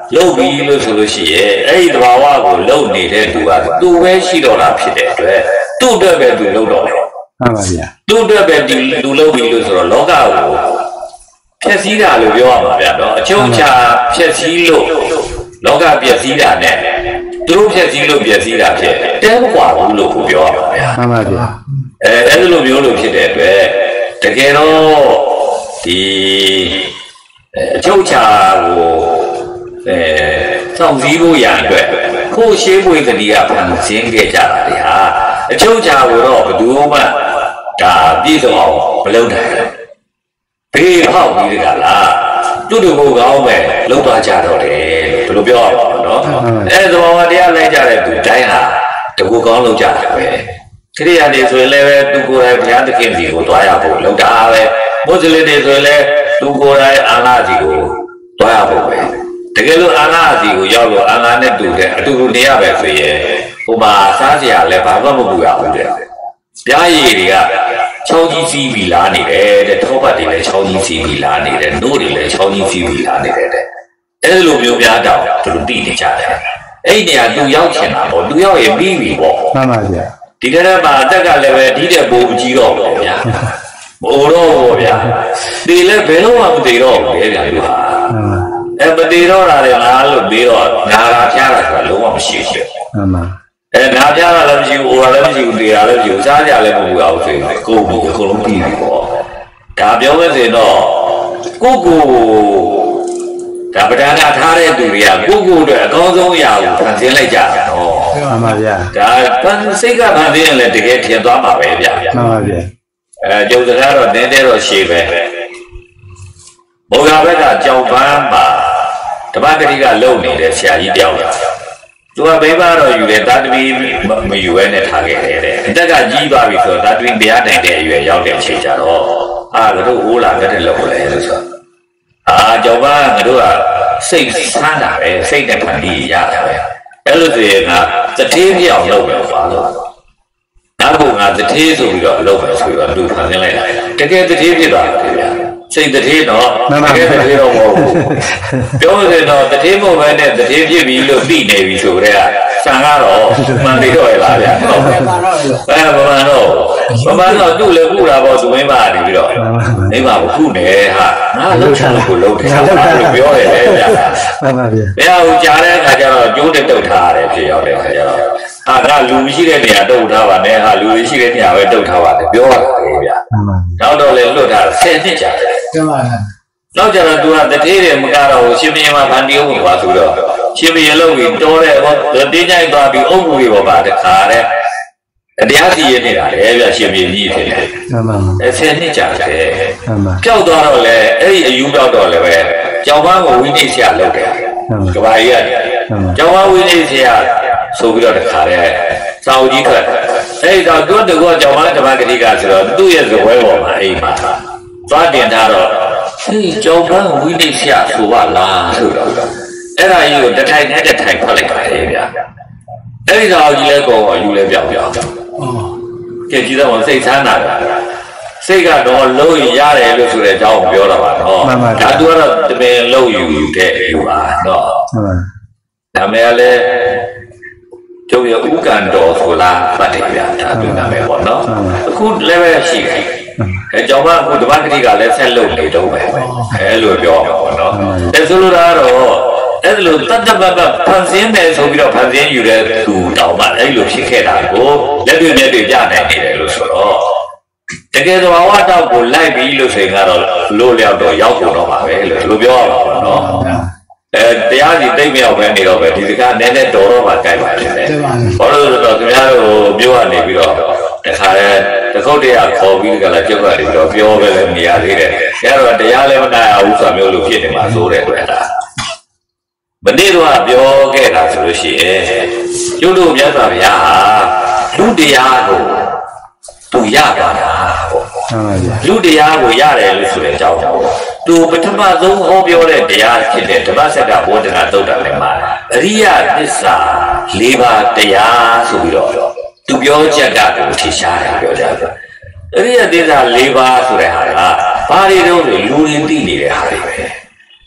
လုပ်ပြီးလို့ဆိုလို့ရှိရဲ့အဲ့ဒီတဘာဝကိုလုပ်နေတဲ့သူကသူပဲရှိတော့တာဖြစ်တဲ့အတွက်သူ့အတွက်ပဲသူလုပ်တော့တယ်ဟုတ်ပါဗျာသူ့အတွက်ပဲဒီလူလုပ်ပြီးလို့ဆိုတော့လောကကိုဖြည့်ဆည်းတာလို့ပြောရမှာဗျာနော်အချုပ်ချာဖြည့်ဆည်းလို့လောကပြည့်စည်တာနဲ့သူတို့ဖြည့်ဆည်းလို့ပြည့်စည်တာဖြစ်တဲမကွာဘူးလို့ကိုပြောရမှာဗျာမှန်ပါဗျာအဲအဲ့လိုမျိုးလို့ဖြစ်တဲ့အတွက်တကယ်တော့ဒီအချုပ်ချာကိုအဲစောင့်စည်းဖို့ရအတွက်ကိုရှေးပွေကလေးကဖန်ဆင်းခဲ့ကြတာလေဟာအချုပ်ချာကိုတော့ဘယ်သူမှဒါပြည့်စုံအောင်မလုပ်နိုင်ဘူးဘေးဟောက်ပြီးတကလားတူတူကိုကောင်းပဲလုံးသွားကြတော့တယ်ဘယ်လိုပြောရမလဲနော်အဲသဘောတရားလိုက်ကြတဲ့သူတိုင်းဟာတကူကောင်းလုံးကြတယ်ပဲခရိယာတွေဆိုရင်လည်းပဲသူကိုယ်တိုင်ဘုရားသခင်စီကိုတွားရဖို့လုံးတာပဲမွတ်စလင်တွေဆိုရင်လည်းသူကိုယ်တိုင်အာလာစီကိုတွားရဖို့ပဲတကယ်လို့အာလာစီကိုရောက်လို့အာလာနဲ့တူတဲ့အတူတူနေရပဲဆိုရင်ဟိုမှာစားစရာလည်းဘာမှမပူရဘူးတဲ့ပြားရည်တွေကချောင်းကြီးစီးပြီးလာနေတယ်တဲ့ထောပတ်တွေလည်းချောင်းကြီးစီးပြီးလာနေတယ်နို့တွေလည်းချောင်းကြီးစီးပြီးလာနေတယ်တဲ့အဲ့လိုမျိုးများတော့သူတို့သိနေကြတယ်အဲ့ဒီနေရာသူရောက်ချင်တာပေါ့သူရောက်ရင်ပြီးပြီပေါ့မှန်ပါဗျာဒီတဲ့မှာအသက်ကလည်းပဲဒီတဲ့ပိုးကြီးတော့ပေါ့ဗျာမအိုတော့ပေါ့ဗျာဒီလည်းဘယ်တော့မှမသိတော့ဘူးလေဗျာဒီဟာအဲ့မသိတော့တာလည်းငါလို့ပြီးတော့နာလာဖျားတာဆိုတာလုံးဝမရှိဘူးမှန်ပါအဲနာပြားလည်းမရှိဘူးအိုရာလည်းမရှိဘူးတေရာလည်းမရှိဘူးစားကြလည်းမဟုတ်ဘူးအောင်ဆိုရင်ကိုယ်ကိုအကုန်လုံးပြီးပြီပေါ့ဒါပြောလို့ဆိုရင်တော့ကိုကိုဒါပဒနာထားတဲ့သူတွေကကိုကိုအတွက်အကောင်းဆုံးအရာကိုဖန်ဆင်းလိုက်ကြတာတော့မှန်ပါဗျာဒါဖန်စိတ်ကဖန်ဆင်းရင်လည်းတကယ်ထင်သွားမှာပဲဗျာမှန်ပါဗျာအဲကျုပ်စကားတော့တင်းတဲတော့ရှေ့ပဲဘုရားဘက်ကကြောင်ပန်းမှာဓမ္မဂတိကလုံနေတဲ့ဆရာကြီးတယောက်လာသူကဘေးပါတော့ယူတယ်တာသမီမယူရဲနဲ့ထားခဲ့တယ်တဲ့အတက်ကကြီးသွားပြီဆိုတော့တာသမီတရားနိုင်တဲ့အရွယ်ရောက်တဲ့အချိန်ကျတော့အာတို့ဟိုးလာတဲ့လောက်လဲလို့ဆိုအာကြောင့်ပါငါတို့ကစိတ်ဆန်းတာပဲစိတ်နဲ့ဖန်ပြီးရတာပဲအဲ့လိုဆိုရင်ကတထေးပြောင်းလုပ်ပဲပါလို့နောက်ဘုံကတထေးဆိုပြီးတော့လုပ်ပဲဆိုတော့သူဖန်ဆင်းလိုက်တာတကယ်တထေးဖြစ်သွားတယ်ဗျာစိတ်တထေးတော့တကယ်တထေးတော့မဟုတ်ဘူးပြောလို့တော့တထေးမဟုတ်ပဲနဲ့တထေးဖြစ်ပြီလို့သိနေပြီဆိုကြတဲ့ဆံကတော့မှန်ပြီးတော့ရပါဗျာဟုတ်ပါတော့အဲဘာမှတော့ဘာမှတော့သူ့လည်းခုတာပေါ့သူမင်းပါနေပြီးတော့မိမကခုနေဟာငါလှုပ်ချလို့ကိုလှုပ်တယ်လို့ပြောတယ်လေဗျာမှန်ပါဗျာဘယ်ဟိုကြားတဲ့အခါကျတော့ကျိုးတက်တုတ်ထားရတယ်ဖြစ်ရောက်တဲ့အခါကျတော့ဟာကလူရှိတဲ့နေရာတုတ်ထားပါနဲ့ဟာလူရှိတဲ့နေရာပဲတုတ်ထားပါတယ်ပြောရတယ်ဗျာနောက်တော့လည်းလွတ်တာဆယ်နှစ်ကြာတယ်မှန်ပါဗျာနောက်ကြတော့သူကတထေးတယ်မကတော့ရှင်မင်းမှာဗန်တီးဝင်ပါဆိုတော့ရှင်မင်းလုံးကြီးတော်တဲ့ဟောတင်းကြိုက်သွားပြီးအုပ်ဘူးတွေပေါ်ပါတခါတဲ့အတရားစီရနေတာလေဗျာရှင်မင်းကြီးဖြစ်တယ်မှန်ပါဗျာအဲဆယ်နှစ်ကြာတယ်မှန်ပါကြောက်သွားတော့လေအဲ့ဒီအယူကြောက်တော့လည်းပဲကြောင်ပန်းကိုဝိနည်းဆရာလုပ်တယ်ကဘာကြီးရတယ်ကြောင်ပန်းဝိနည်းဆရာဆိုပြီးတော့တခါတဲ့စာအုပ်ကြီးထွက်အဲ့တော့သူတကောကြောင်ပန်းဓမ္မဂတိကဆိုတော့သူ့ရဲ့ဇပွဲပေါ်မှာအိမ်မှာသွားတင်ထားတော့ဟေးကြောင်ပန်းဝိနည်းဆရာဆိုပါလားဆိုတော့အဲ့ဒါကြီးကိုတထိုင်နဲ့တထိုင်ဖတ်လိုက်ပါလေဗျာအဲ့ဒီတော့ကြီးလဲကောယူလဲပြောင်းပြောင်းကဲကြည့်တော့စိတ်ဆန်းတာစိတ်ကတော့လုံးရတယ်လို့ဆိုတဲ့အကြောင်းပြောတာပါနော်ဒါသူကတော့တပင်လုံးယူယူတဲ့ယူပါနော်ဒါမဲ့လည်းကျုပ်ရဥက္ကန်တော်ဆိုလားဖတ်တယ်ဗျာဒါသူနာမည်ပေါ့နော်အခုလည်းပဲရှိတယ်အဲကြောင့်ကအခုဓမ္မဂတိကလည်းဆက်လုပ်နေတော့ပဲအဲလိုပြောပါပေါ့နော်အဲဆိုလိုတာကတော့အဲ့လိုတတ်တပတ်ပတ်ဖန်ဆင်းတယ်ဆိုပြီးတော့ဖန်ဆင်းယူတဲ့သူတောင်မှအဲ့လိုဖြစ်ခဲ့တာကိုလက်တွေ့လက်တွေ့ပြနိုင်နေတယ်လို့ဆိုတော့တကယ်သဘာဝတောက်ကိုလိုက်ပြီးလို့ဆိုရင်ကတော့လို့လျောက်တော့ရောက်ကုန်တော့ပါပဲလို့လိုပြောရပါတော့နော်အဲတရားစီသိမ့်မြောက်ပဲနေတော့ပဲဒီစကားနည်းနည်းတော်တော့မှကြိုက်ပါလိမ့်မယ်ဘာလို့လဲဆိုတော့ခင်ဗျားတို့ပြောရနေပြီးတော့တခါတည်းတခုတ်တည်းခေါ်ပြီးကြလားကျုပ်ကနေပြီးတော့ပြောပဲလည်းနေရသေးတယ်အဲတော့တရားလည်းမနာရဘူးဆိုမျိုးလို့ဖြစ်နေမှာဆိုတဲ့အတွက်ဒါမနေ့တော့ပြောခဲ့တာဆိုလို့ရှိရင်ကျုပ်တို့မြတ်စွာဘုရားဟာလူတရားကိုသူရပါတာပေါ့လူတရားကိုရတယ်လို့ဆိုတဲ့အကြောင်းသူပထမဆုံးဟောပြောတဲ့တရားဖြစ်တဲ့ဓမ္မစက္ကဘောဓနာသုတ်တံထဲမှာအရိယသစ္စာ၄ပါးတရားဆိုပြီးတော့သူပြောချက်ကကိုထင်ရှားတယ်ပြောကြတယ်အရိယသစ္စာ၄ပါးဆိုတဲ့ဟာကဘာတွေတော့လူတွေသိနေတဲ့ဟာတွေပဲ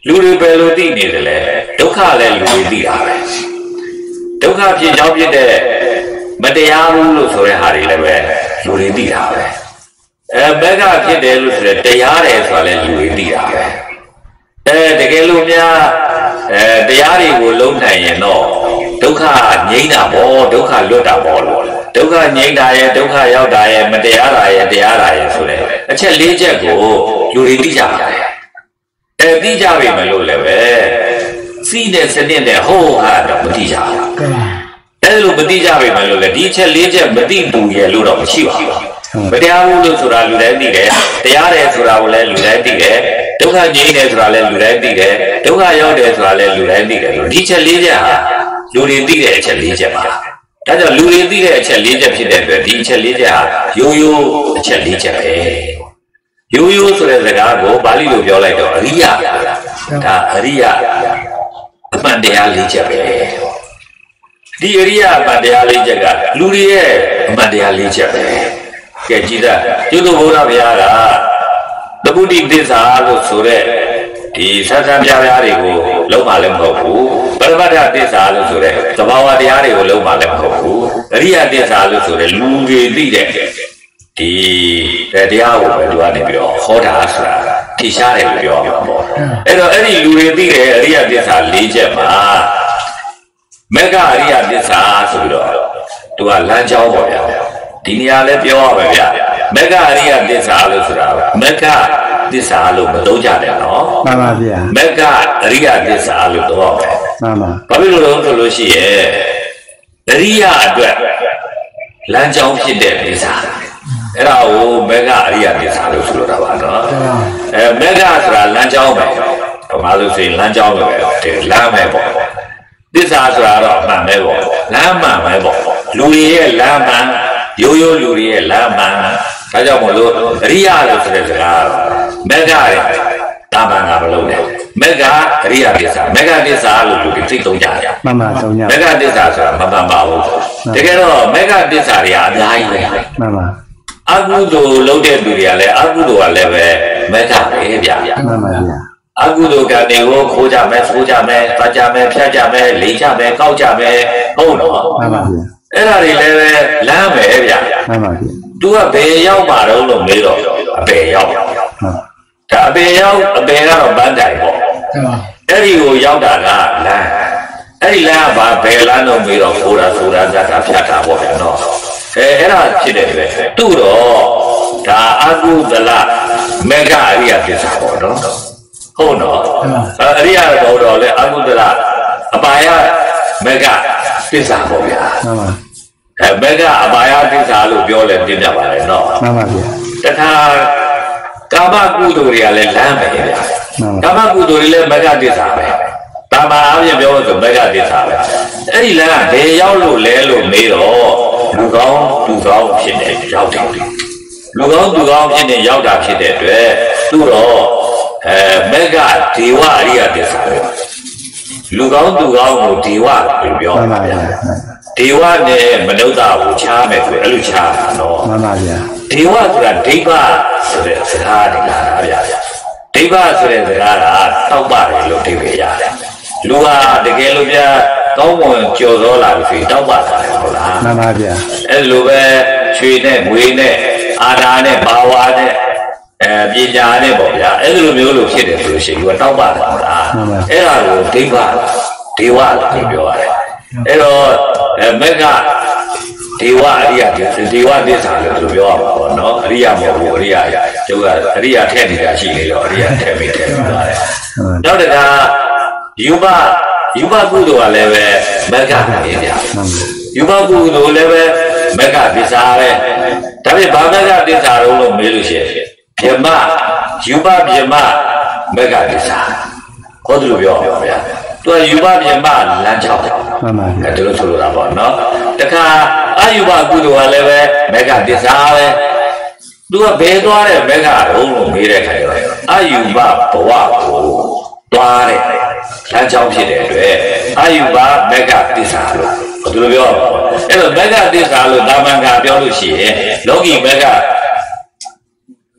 လူတွေပဲလို့သိနေတယ်လေဒုက္ခလည်းလူတွေသိတာပဲဒုက္ခဖြစ်ကြောင်းဖြစ်တဲ့မတရားဘူးလို့ဆိုတဲ့ဟာတွေလည်းပဲလူတွေသိတာပဲအဲဘက်ကဖြစ်တယ်လို့ဆိုတဲ့တရားတယ်ဆိုတာလည်းလူတွေသိတာပဲအဲတကယ်လို့များအဲတရားတွေကိုလုံးနိုင်ရင်တော့ဒုက္ခငြိမ်းတာပေါ့ဒုက္ခလွတ်တာပေါ့လို့ဒုက္ခငြိမ်းတာရဲ့ဒုက္ခရောက်တာရဲ့မတရားတာရဲ့တရားတာရဲ့ဆိုတဲ့အချက်လေးချက်ကိုလူတွေသိကြပါတယ်အဲသိကြပြီမလို့လည်းပဲစီးတဲ့စနစ်နဲ့ဟိုးဟာတော့မသိကြဘူးအဲလိုမသိကြပြီမလို့လည်းဒီအချက်လေးချက်မသိဘူးရဲ့လို့တော့မရှိပါဘူးမတရားဘူးလို့ဆိုတာလူတိုင်းသိတယ်တရားတယ်ဆိုတာကိုလည်းလူတိုင်းသိတယ်ဒုက္ခငြိမ်းတယ်ဆိုတာလည်းလူတိုင်းသိတယ်ဒုက္ခရောက်တယ်ဆိုတာလည်းလူတိုင်းသိတယ်လို့ဒီချက်လေးချက်ဟာလူတွေသိတဲ့အချက်လေးချက်ပါဒါကြောင့်လူတွေသိတဲ့အချက်လေးချက်ဖြစ်တဲ့အတွက်ဒီအချက်လေးချက်ဟာရိုးရိုးအချက်လေးချက်ပဲရိုးရိုးဆိုတဲ့စကားကိုပါဠိလိုပြောလိုက်တော့အရိယဒါအရိယအမှန်တရားလေးချက်ပဲဒီအရိယအမှန်တရားလေးချက်ကလူတွေရဲ့အမှန်တရားလေးချက်ပဲကဲကြည်သာကျွတ်ဘုရားဘုရားကသဗ္ဗုတိသစ္စာလို့ဆိုတဲ့ဒီဆန်းဆန်းပြားပြားတွေကိုလုံးဝလည်းမဟုတ်ဘူးပရမတ္ထသစ္စာလို့ဆိုတဲ့သဘာဝတရားတွေကိုလုံးဝလည်းမဟုတ်ဘူးအရိယသစ္စာလို့ဆိုတဲ့လူတွေသိတဲ့ဒီတရားကိုပဲသူကနေပြီးတော့ဟောတာဆိုတာထိရှားတယ်လို့ပြောမှာပေါ့အဲ့တော့အဲ့ဒီလူတွေသိတဲ့အရိယသစ္စာ၄ချက်မှာမေဃအရိယသစ္စာဆိုပြီးတော့သူကလမ်းကြောင်းပေါ့ဗျာဒီနေရာလဲပြောရပါဗျာမေဃအရိယသစ္စာလို့ဆိုတာမေဃသစ္စာလို့မသုံးကြတယ်နော်မှန်ပါဗျာမေဃအရိယသစ္စာလို့တော့ပဲမှန်ပါဘာဖြစ်လို့လဲဆိုလို့ရှိရဲ့အရိယအတွက်လမ်းကြောင်းဖြစ်တဲ့သစ္စာအဲ့ဒါကိုမေဃအရိယသစ္စာလို့ဆိုလိုတာပါနော်အဲမေဃဆိုတာလမ်းကြောင်းပဲဘာလို့ဆိုရင်လမ်းကြောင်းပဲတဲ့လမ်းပဲပေါ့သစ္စာဆိုတာတော့အမှန်ပဲပေါ့လမ်းမှန်ပဲပေါ့လူတွေရဲ့လမ်းမှန်ရိုးရိုးလူတွေရဲ့လမ်းမှန်ဒါကြောင့်မလို့အရိယလို့ဆိုတဲ့စကားမေဃရဲ့တာမန်ကမလို့နဲ့မေဃအရိယသစ္စာမေဃသစ္စာလို့လူတွေသိသုံးကြတယ်မှန်ပါသုံးကြမေဃသစ္စာဆိုတာမမှန်ပါဘူးတကယ်တော့မေဃသစ္စာတွေကအများကြီးပဲမှန်ပါအကုသိုလ်လုပ်တဲ့သူတွေကလည်းအကုသိုလ်ကလည်းပဲမေဃပဲဗျာမှန်ပါဗျာအကုသိုလ်ကံတွေကိုခိုးကြမယ်ဆိုးကြမယ်တတ်ကြမယ်ဖြတ်ကြမယ်လိမ်ကြမယ်ကောက်ကြမယ်ဟုတ်တော့မှန်ပါဗျာအဲ့ဒါတွေလည်းပဲလမ်းပဲဗျာမှန်ပါဗျာ तू ကဘယ်ရောက်မှာတော့လို့မေးတော့အပေရောက်ဒါအပေရောက်အပေကတော့ပန်းတိုင်ပေါ့အဲ့ဒီကိုရောက်တာကလမ်းအဲ့ဒီလမ်းကဘာဘယ်လမ်းတော့မေးတော့ခိုးတာဆိုတာဇာတာဖြတ်တာပေါ့ဗျာနော်အဲအဲ့ဒါဖြစ်တယ်ပဲသူ့တော့ဒါအကုသလမေဃအရိယသစ္စာပေါ့နော်ဟုတ်နော်အရိယတော်တော်လဲအကုသလအပါယမေဃသစ္စာပေါ့ဗျာမှန်ပါအဲမေဃအပါယသစ္စာလို့ပြောလဲပြပြပါလေနော်မှန်ပါဗျာတခါကာမကုသိုလ်တွေကလည်းလမ်းပဲဗျာကာမကုသိုလ်တွေလည်းမေဃသစ္စာပဲတာမန်အပြင်ပြောဆိုမေဃသစ္စာပဲအဲ့ဒီလမ်းကဘယ်ရောက်လို့လဲလို့မေးတော့လူကောင်းလူကောင်းဖြစ်နေရောက်တယ်လူကောင်းလူကောင်းဖြစ်နေရောက်တာဖြစ်တဲ့အတွက်သူတော့အဲမေဃဒေဝအရိယသစ္စာပဲလူကောင်းလူကောင်းကိုဒေဝလို့ပြောပါဗျာဒေဝနဲ့မနုဿကိုခြားမယ်ဆိုအဲ့လိုခြားတာနော်မှန်ပါဗျာဒေဝဆိုတာဒိဗ္ဗဆိုတဲ့စကားတွေလာတာဗျာဒိဗ္ဗဆိုတဲ့စကားကတောက်ပါတယ်လို့ဒီပဲရတယ်လူဟာတကယ်လို့ဗျာကောင်းမွန်ကြော်သောလာလို့ဆိုရင်တောက်ပါတယ်ဟုတ်လားမှန်ပါဗျာအဲ့လိုပဲရွှေနဲ့ငွေနဲ့အာဓာနဲ့ဘာဝနဲ့အဲပညာနဲ့ပေါ့ဗျာအဲ့လိုမျိုးလို့ဖြစ်တယ်ဆိုလို့ရှိရင်သူကတောက်ပါတယ်ဟုတ်လားအဲ့ဒါကိုဒိဗ္ဗဒေဝလို့ပြောရတယ်အဲ့တော့မေဃဒေဝအရိယဒေဝသစ္စာလို့ပြောရမှာပေါ့နော်အရိယမဟုတ်ဘူးအရိယကျုပ်ကအရိယထည့်နေတာရှိနေတော့အရိယထည့်မိတယ်လို့ပြောတယ်နောက်တခါယူပယူပကုသိုလ်ကလည်းပဲမေဃပဲဗျာယူပကုသိုလ်လည်းပဲမေဃသစ္စာပဲဒါပေမဲ့ဗာမေဃသစ္စာတော့လို့မေးလို့ရှိရင်ဗြဟ္မယူပဗြဟ္မမေဃသစ္စာဟောတယ်လို့ပြောပါဗျာသူကယူပဗြဟ္မလမ်းကြောင်းမှန်ပါဗျာဒါလို့ဆိုလိုတာပေါ့နော်တခါအယူပကုသိုလ်ကလည်းပဲမေဃသစ္စာပဲသူကဘယ်သွားတဲ့မေဃတုံးလို့မေးတဲ့ခါကျတော့အယူပဘဝကိုသွားတဲ့လမ်းကြောင်းဖြစ်တဲ့အတွက်အယူပမေဃသစ္စာလို့ဒီလိုပြောပါအဲ့တော့မေဃသစ္စာလို့တာမန်ကပြောလို့ရှိရင်လောကီမေဃ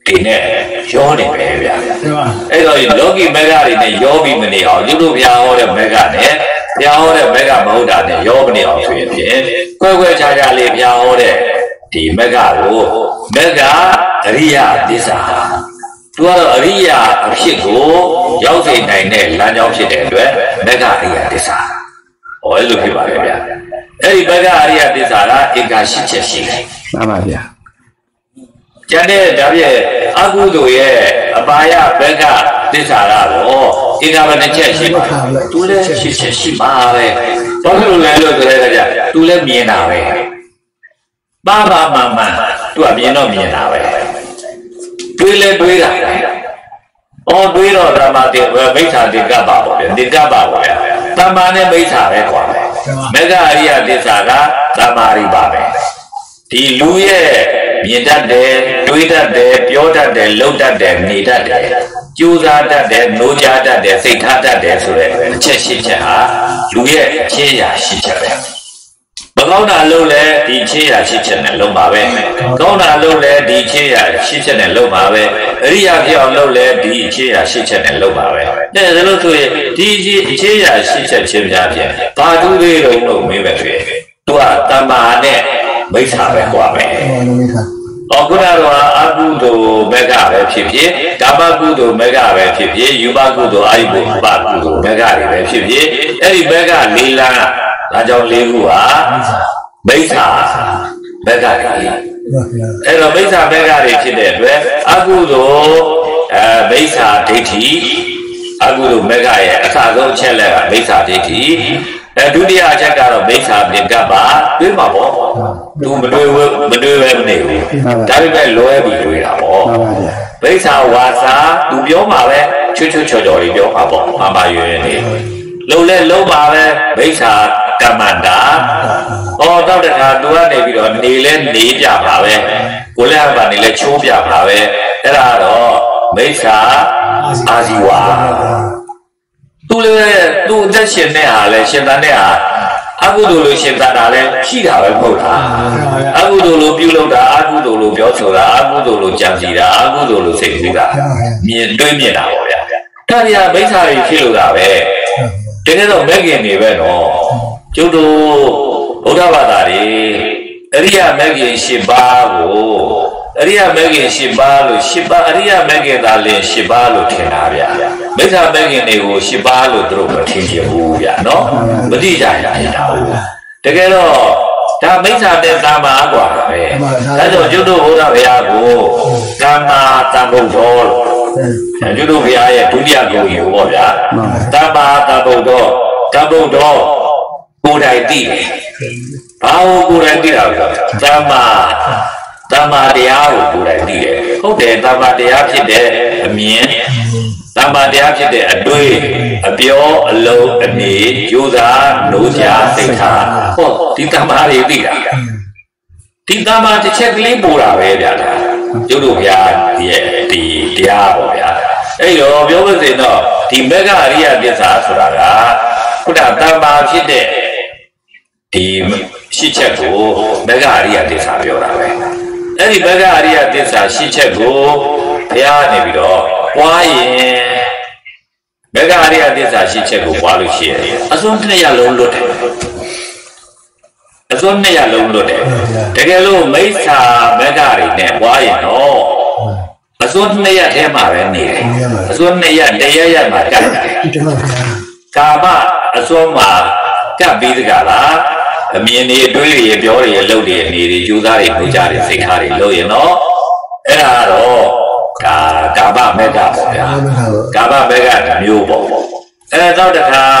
ဒီနဲ့ရောနေပဲဗျာအဲ့တော့လောကီမဂ္ဂတွေနဲ့ရောပြီးမနေအောင်သူတို့ဘုရားဟောတဲ့မဂ္ဂနဲ့ဘုရားဟောတဲ့မဂ္ဂမဟုတ်တာနဲ့ရောမနေအောင်ဆိုရင်ဖြင့်ကွဲကွဲခြားခြားလေးဘုရားဟောတဲ့ဒီမဂ္ဂကိုမဂ္ဂအရိယသစ္စာသူကတော့အရိယအဖြစ်ကိုရောက်စေနိုင်တဲ့လမ်းကြောင်းဖြစ်တဲ့အတွက်မဂ္ဂအရိယသစ္စာဟောအဲ့လိုဖြစ်ပါလေဗျာအဲ့ဒီမဂ္ဂအရိယသစ္စာကဧကရှိချက်ရှိတယ်မှန်ပါဗျာကျန်တဲ့ဒါပြည့်အကုသိုလ်ရဲ့အပါယဘက်ကသစ္စာကတော့ဧကဘယ်နှချက်ရှိပါသူလည်းရှိချက်ရှိပါပဲဘာလို့လဲလို့ဆိုတဲ့ကြသူလည်းမြင်တာပဲပါပါမှန်မှန်သူကမြင်တော့မြင်တာပဲတွေးလဲတွေးတာအော်တွေးတော့ဓမ္မတေမိစ္ဆာတေကပ္ပပေါ့ဗျာတေကပ္ပပေါ့ဗျာသမ္မာနဲ့မိစ္ဆာပဲကွာမေဃအရိယသစ္စာကသမ္မာရိပါပဲဒီလူရဲ့မြင်တတ်တယ်တွေးတတ်တယ်ပြောတတ်တယ်လုပ်တတ်တယ်နေတတ်တယ်ကြိုးစားတတ်တယ်နိုးကြားတတ်တယ်စိတ်ထားတတ်တယ်ဆိုတဲ့အချက်ရှိချက်ဟာလူရဲ့အခြေအရာရှိချက်ပဲမကောင်းတာလုပ်လဲဒီအခြေအရာရှိချက်နဲ့လုပ်ပါပဲကောင်းတာလုပ်လဲဒီအခြေအရာရှိချက်နဲ့လုပ်ပါပဲအရိယာပြောင်းလုပ်လဲဒီအခြေအရာရှိချက်နဲ့လုပ်ပါပဲတဲ့ဒါလို့ဆိုရင်ဒီအခြေအရာရှိချက်ချင်းများဖြင့်ဘာတူလေးတော့လို့မေးပဲဖြစ်သူကတမ္မာနဲ့မိစ္ဆာပဲကွာပဲဩကုဏတော်အကုသိုလ်မဂ္ဂပဲဖြစ်ဖြစ်ဓမ္မကုသိုလ်မဂ္ဂပဲဖြစ်ဖြစ်ယူပကုသိုလ်အာယုဘုပကုသိုလ်မဂ္ဂတွေပဲဖြစ်ဖြစ်အဲ့ဒီမဂ္ဂလေးလမ်းဒါကြောင့်လေးခုဟာမိစ္ဆာမဂ္ဂတွေအဲ့တော့မိစ္ဆာမဂ္ဂတွေဖြစ်တဲ့အတွက်အကုသိုလ်အဲမိစ္ဆာဒိဋ္ဌိအကုသိုလ်မဂ္ဂရဲ့အစဆုံးအချက်လက်ကမိစ္ဆာဒိဋ္ဌိအဲဒုတိယအချက်ကတော့မိစ္ဆာပင်ကပ္ပတွေးမှာပေါ့သူမတွေးမတွေးပဲမနေဘူးဒါပေမဲ့လွဲပြီးတွေးတာပေါ့မိစ္ဆာဝါစာသူပြောမှာပဲချွတ်ချွတ်ချော်ချော်လေးပြောမှာပေါ့မှာပါရွယ်နေလုံးလဲလုံးပါပဲမိစ္ဆာကမ္မန္တာဩတော့တခါသူကနေပြီးတော့နေလဲနေပြပါပဲကိုလည်းအပါနေလဲချိုးပြပါပဲအဲ့ဒါတော့မိစ္ဆာအာဇီဝသူလည်းသူအသက်ရှင်တဲ့ဟာလဲရှင်သန်တဲ့ဟာအကုသိုလ်လို့ရှင်သန်တာလဲရှိတာပဲမဟုတ်လားအကုသိုလ်လို့ပြုလုပ်တာအကုသိုလ်လို့ပြောဆိုတာအကုသိုလ်လို့ကြံစီတာအကုသိုလ်လို့စိတ်ကူးတာမြင်တွေးမြင်တာပေါ့ဗျာဒါပြမိစ္ဆာတွေဖြစ်လို့တာပဲတကယ်တော့မဲ့ခင်နေပဲနော်ကျုပ်တို့ဘုရားဘာသာတွေအရိယာမဲ့ခင်၈ပါးကိုအရိယာမဲ့ခင်၈ပါးလို့၈ပါးအရိယာမဲ့ခင်သာလင်၈ပါးလို့ထင်တာဗျာမိစ္ဆာမဲ့ခင်တွေကို၈ပါးလို့သူတို့မထင်ကြဘူးဗျာနော်မတိကြရတာဘူးတကယ်တော့ဒါမိစ္ဆာတဲ့သမ္မာกว่าပဲဒါကြောင့်ကျုပ်တို့ဘုရားဘုရားကိုသမ္မာသမ္ဗုဒ္ဓောလို့ကျုပ်တို့ဘုရားရဲ့ဒုတိယဂုဏ်ကြီးပေါ့ဗျာသမ္မာသမ္ဗုဒ္ဓောသမ္ဗုဒ္ဓောကိုယ်တိုင်သိတယ်ဘာကိုကိုယ်တိုင်သိတာလဲသမ္မာသမ္မာတရားကိုကိုယ်တိုင်သိတယ်ဟုတ်တယ်သမ္မာတရားဖြစ်တဲ့အမြင်သမ္မာတရားဖြစ်တဲ့အတွေ့အပြောအလုံးအနေကြိုးစားနိုးကြားစိတ်ထားဟောဒီသမ္မာတွေသိတာဒီသမ္မာတစ်ချက်ကလေးပို့တာပဲဗျာကျုပ်တို့ဘုရားရဲ့ဒီတရားပေါ့ဗျာအဲ့တော့ပြောလို့ဆိုရင်တော့ဒီမဂ္ဂအရိယသစ္စာဆိုတာကခုနသမ္မာဖြစ်တဲ့ဒီရှစ်ချက်ကိုမဂ္ဂအရိယသစ္စာပြောတာပဲအဲ့ဒီမဂ္ဂအရိယသစ္စာရှစ်ချက်ကိုဘုရားနေပြီးတော့ပွားရင်မဂ္ဂအရိယသစ္စာရှစ်ချက်ကိုပွားလို့ရှိရင်အစွန်းနှစ်ရလုံးလွတ်တယ်အစွန်းနှစ်ရလုံးလွတ်တယ်တကယ်လို့မိစ္ဆာမဂ္ဂတွေနဲ့ပွားရင်တော့အစွန်းနှစ်ရထဲမှာပဲနေတယ်အစွန်းနှစ်ရတရရမှာကတ်တယ်ကာမအစွန်းမှာကပ်ပြီးတကလားအမြင်တွေအတွေးတွေပြောတွေအလုပ်တွေအနေတွေကြိုးစားတွေနှုတ်ကြတွေစိတ်ထားတွေလုပ်ရင်တော့အဲ့ဒါတော့ကာကာမမေဃပေါ့ဗျာကာမမေဃတစ်မျိုးပေါ့အဲ့တော့တခါ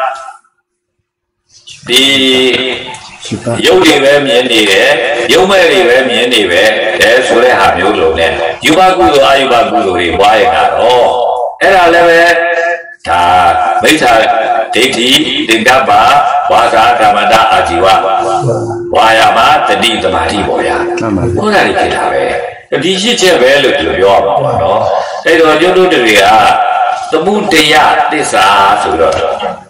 ဒီရုပ်တွေပဲမြင်နေတယ်ရုပ်မဲ့တွေပဲမြင်နေပဲအဲဆိုတဲ့ဟာမျိုးလုံးနဲ့ယူဘကုသိုလ်အာယုဘကုသိုလ်တွေပွားရတာတော့အဲ့ဒါလည်းပဲဒါမိစ္ဆာဒိဋ္ဌိသင်္ကပ္ပဝါစာကမ္မတအာဇီဝဝါယာမတတိသမာဓိပေါ့ဗျာဟောတာတွေဖြစ်တာပဲဒီရှစ်ချက်ပဲလို့ပြောရမှာပေါ့နော်အဲ့တော့ကျုပ်တို့တွေကသမှုတရားသစ္စာဆိုတော့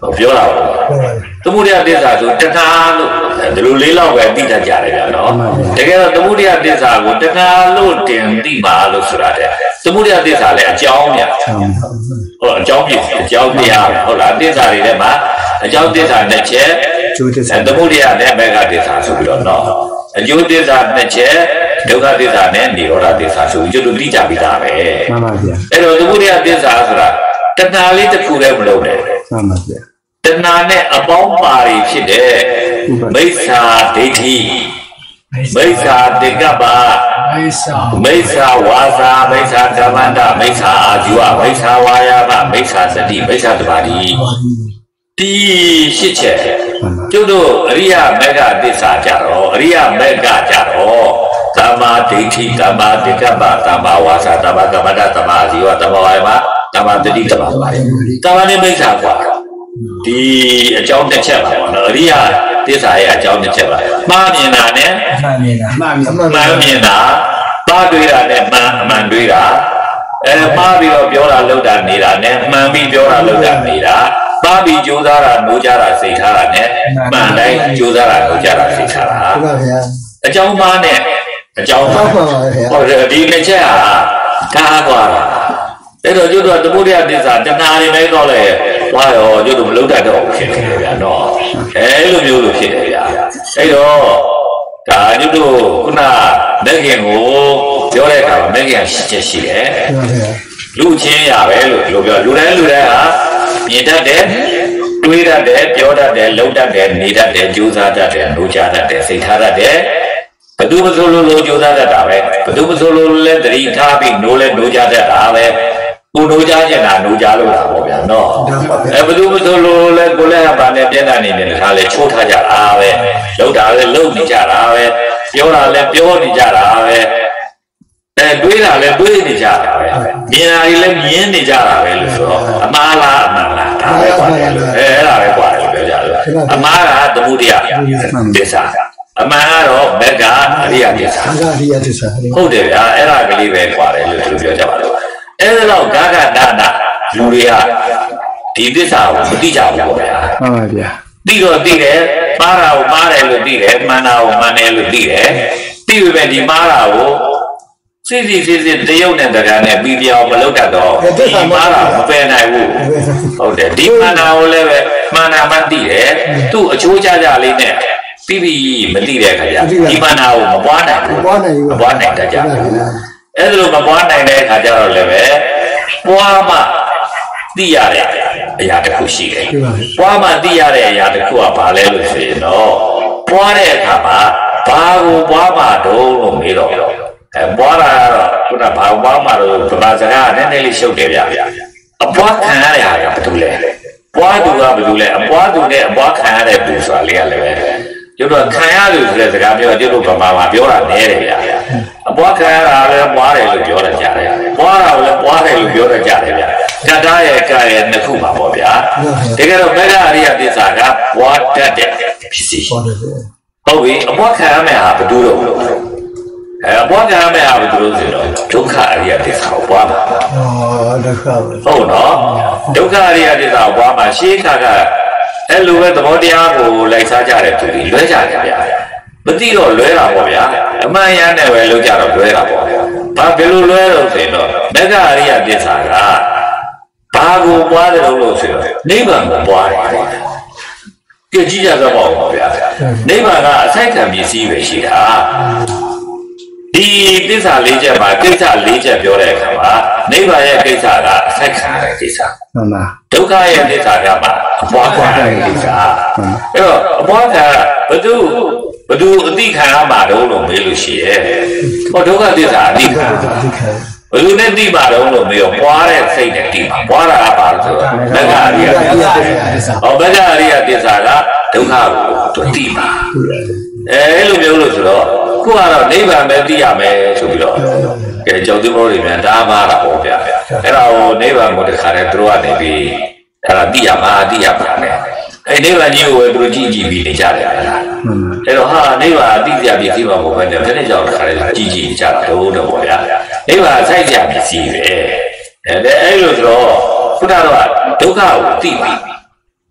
ပြောတာပါသမုဒိယသစ္စာဆိုတဏှာလို့ဒီလိုလေးလောက်ပဲသိတတ်ကြတယ်ဗျာနော်တကယ်တော့သမုဒိယသစ္စာကိုတဏှာလို့တင်သိပါလို့ဆိုတာတဲ့သမုဒိယသစ္စာလည်းအကြောင်းဗျာဟုတ်အကြောင်းပြအကြောင်းတရားဟုတ်လားသစ္စာတွေထဲမှာအကြောင်းသစ္စာတစ်ချက်သမုဒိယနဲ့မေဃသစ္စာဆိုပြီးတော့နော်အကျိုးသစ္စာနှစ်ချက်ဒုက္ခသစ္စာနဲ့និရောဓသစ္စာဆိုပြီးတို့သိကြပြီးသားပဲမှန်ပါဗျာအဲ့တော့သမုဒိယသစ္စာဆိုတာတဏှာလေးတစ်ခုလည်းမလုံးနဲ့မှန်ပါဗျာတဏှာနဲ့အပေါင်းပါတွေဖြစ်တဲ့မိစ္ဆာဒိဋ္ဌိမိစ္ဆာတေကပ္ပမိစ္ဆာမိစ္ဆာဝါစာမိစ္ဆာကမ္မန္တမိစ္ဆာအာဇီဝမိစ္ဆာဝါယာမမိစ္ဆာစတိမိစ္ဆာသမာဓိဒီရှစ်ချက်ကျုပ်တို့အရိယမေဃသစ္စာကြတော့အရိယမေဃကြတော့သမ္မာဒိဋ္ဌိသမ္မာတေကပ္ပသမ္မာဝါစာသမ္မာကမ္မန္တသမ္မာအာဇီဝသမ္မာဝါယာမသမ္မာတတိသမ္မာသမာဓိသမ္မာနဲ့မိစ္ဆာกว่าဒီအကြောင်းတစ်ချက်ပါဘောနော်အရိယသစ္စာရဲ့အကြောင်းတစ်ချက်ပါမှားမြင်တာနဲ့မှန်မြင်တာမှန်မြင်တာမှားတွေးတာနဲ့မှန်အမှန်တွေးတာအဲမှားပြီးတော့ပြောတာလုပ်တာနေတာနဲ့မှန်ပြီးပြောတာလုပ်တာနေတာမှားပြီးကြိုးစားတာနိုးကြတာစိတ်ထားတာနဲ့မှန်တိုင်းကြိုးစားတာနိုးကြတာစိတ်ထားတာဟုတ်ပါဗျာအကြောင်းမှားနဲ့အကြောင်းမှားဟုတ်တယ်ဒီတစ်ချက်ဟာကားသွားတာအဲ့တော့ကျွတ်တော့သမုဒိယသစ္စာတဏှာတွေပဲတော့လေဟွာရောကျွတ်တို့မလုံးတတ်တော့ဖြစ်နေတယ်ဗျာနော်အဲလိုမျိုးလိုဖြစ်တယ်ဗျာအဲ့တော့ဒါကျွတ်တို့ခုနမဂ္ဂင်ကိုပြောတဲ့အခါမှာမဂ္ဂင်ရှိချက်ရှိတယ်လူချင်းရပဲလို့ပြောပြောလူတိုင်းလူတိုင်းဟာမြင်တတ်တယ်တွေးတတ်တယ်ပြောတတ်တယ်လုံးတတ်တယ်နေတတ်တယ်ကြိုးစားတတ်တယ်နိုးကြတတ်တယ်စိတ်ထားတတ်တယ်ဘယ်သူမဆိုလို့လို့ကြိုးစားတတ်တာပဲဘယ်သူမဆိုလို့လဲသတိထားပြီးနိုးလဲနိုးကြတတ်တာပဲကိုနိုးကြကျင်တာနိုးကြလို့တာပေါ့ဗျာနော်အဲဘယ်သူမဆိုလို့လဲကိုလဲဟာပါနဲ့ပြည့်တာနေနေတာလဲချိုးထားကြတာပဲလောက်တာလဲလုံနေကြတာပဲပြောတာလဲပြောနေကြတာပဲအဲတွေးတာလဲတွေးနေကြတာပဲမြင်တာတွေလဲမြင်နေကြတာပဲလို့ဆိုတော့အမှားလားအမှန်လားဒါပဲကွာတယ်လို့အဲအဲ့ဒါပဲကွာတယ်လို့ပြောကြတယ်အမှားကသမုဒိယသစ္စာအမှန်ကတော့မေဃအရိယသစ္စာမေဃအရိယသစ္စာဟုတ်တယ်ဗျာအဲ့ဒါကလေးပဲကွာတယ်လို့သူပြောကြပါလို့အဲ့ဒါတော့ဂဂဒါနလူတွေကဒီသစ္စာကိုမသိကြဘူးပေါ့ဗျာမှန်ပါဗျာသိတော့သိတယ်မှားတာကိုမှားတယ်လို့သိတယ်မှန်တာကိုမှန်တယ်လို့သိတယ်သိပြီပဲဒီမှားတာကိုစိစိစိစိတရုပ်နဲ့တရားနဲ့ပြီးပြောင်းမလုပ်တတ်တော့ဒီမှားတာမပယ်နိုင်ဘူးဟုတ်တယ်ဒီမှန်တာကိုလည်းပဲမှန်တာမှသိတယ်သူ့အချိုးကျကျလေးနဲ့ပြီးပြီးမသိတဲ့ခါကျဒီမှန်တာကိုမပွားနိုင်ဘူးမပွားနိုင်ဘူးမပွားနိုင်တတ်ကြဘူးအဲ့ဒါလိုမပွားနိုင်တဲ့အခါကျတော့လည်းပဲပွားမှသိရတဲ့အရာတစ်ခုရှိတယ်။ပွားမှသိရတဲ့အရာတစ်ခုကဘာလဲလို့ဆိုရင်တော့ပွားတဲ့အခါမှာဘာကိုပွားမှတော့လို့မေးတော့အဲပွားတာကတော့ခုနဘာပွားမှတော့ဗမာစကားနည်းနည်းလေးရှုပ်တယ်ဗျာ။အပွားခံရတဲ့ဟာကဘာလို့လဲ။ပွားသူကဘာလို့လဲအပွားသူနဲ့အပွားခံရတဲ့သူဆိုတာလေးကလည်းပဲကျွတ်တော့ခံရလို့ဆိုတဲ့စကားပြောကျွတ်တို့ဗမာမှာပြောတာနည်းတယ်ဗျာအပွားခံရတာလည်းပွားတယ်လို့ပြောရကြတယ်ပွားတာလည်းပွားတယ်လို့ပြောရကြတယ်ဗျာတတရဲ့ကရဲ့နှစ်ခုပါပေါ့ဗျာတကယ်တော့မေဃအရိယသစ္စာကပွားတတ်တဲ့ပစ္စည်းဟုတ်ပြီအပွားခံရမယ့်ဟာဘယ်သူလို့အဲအပွားခံရမယ့်ဟာဘယ်သူလို့ဆိုတော့ဒုက္ခအရိယသစ္စာကိုပွားမှာဩဒုက္ခဟုတ်နော်ဒုက္ခအရိယသစ္စာကိုပွားမှာရှေးခါကအဲ့လိုပဲသဘောတရားကိုလိုက်စားကြတဲ့သူတွေလွဲကြတယ်ဗျာမသိတော့လွဲတာပေါ့ဗျာအမှန်ရမ်းနဲ့ပဲလုပ်ကြတော့လွဲတာပေါ့ဘာဘယ်လိုလွဲလို့ဆိုရင်တော့မေဃအရိယသစ္စာကဘာကိုပွားတယ်လို့ဆိုတော့နိဗ္ဗာန်ကိုပွားတယ်ကြည့်ကြည့်ကြတော့ပေါ့ဗျာနိဗ္ဗာန်ကအစိုက်ခံပစ္စည်းပဲရှိတာဒီသစ္စာလေးချက်မှာကိစ္စလေးချက်ပြောတဲ့အခါမှာနိဗ္ဗာန်ရဲ့ကိစ္စကအစိုက်ခံတဲ့ကိစ္စမှန်ပါဒုက္ခရဲ့သစ္စာကမှအပွားခံတဲ့ကိစ္စအဲ့တော့အပွားခံဘယ်သူဘယ်သူအတိခံရမှာတော့လို့မေးလို့ရှိရဲ့ဟောဒုက္ခသစ္စာအတိခံဘယ်သူနဲ့တိပါတော့လို့မေးတော့ပွားတဲ့စိတ်နဲ့တိပါပွားတာကပါလို့ဆိုတော့မေဃအရိယသစ္စာဟောမေဃအရိယသစ္စာကဒုက္ခကိုတိပါအဲအဲ့လိုမျိုးလို့ဆိုတော့ခုကတော့နိဗ္ဗာန်ပဲသိရမယ်ဆိုပြီးတော့ကဲကြောက်သူဘောတွေမြန်တားပါတာပေါ့ဗျာအဲ့ဒါကိုနိဗ္ဗာန်ကိုတခါတည်းသူတို့ကနေပြီးအဲ့ဒါသိရမှာသိရပါနဲ့အဲ့နိဗ္ဗာန်ကြီးကိုပဲသူတို့ကြည့်ကြည့်ပြီးနေကြတယ်ဗျာအဲ့တော့ဟာနိဗ္ဗာန်အသိစရာပစ္စည်းမှာပေါ့ဗျာဒီနေ့ကြောက်တခါတည်းကြည့်ကြည့်နေကြတာတော့တော့ပေါ့ဗျာနိဗ္ဗာန်ဆိုင်စရာပစ္စည်းပဲအဲ့ဒါအဲ့လိုဆိုတော့ခုနကတော့ဒုက္ခကိုသိပြီ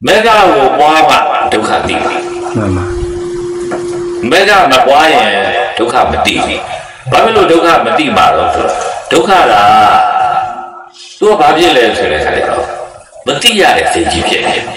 Mega will boa Ducati. Mega Maguire Duca Madi. Babylon Duca Madi Maro. Ducala. Do a babylon to the Calero. Matia is a G P.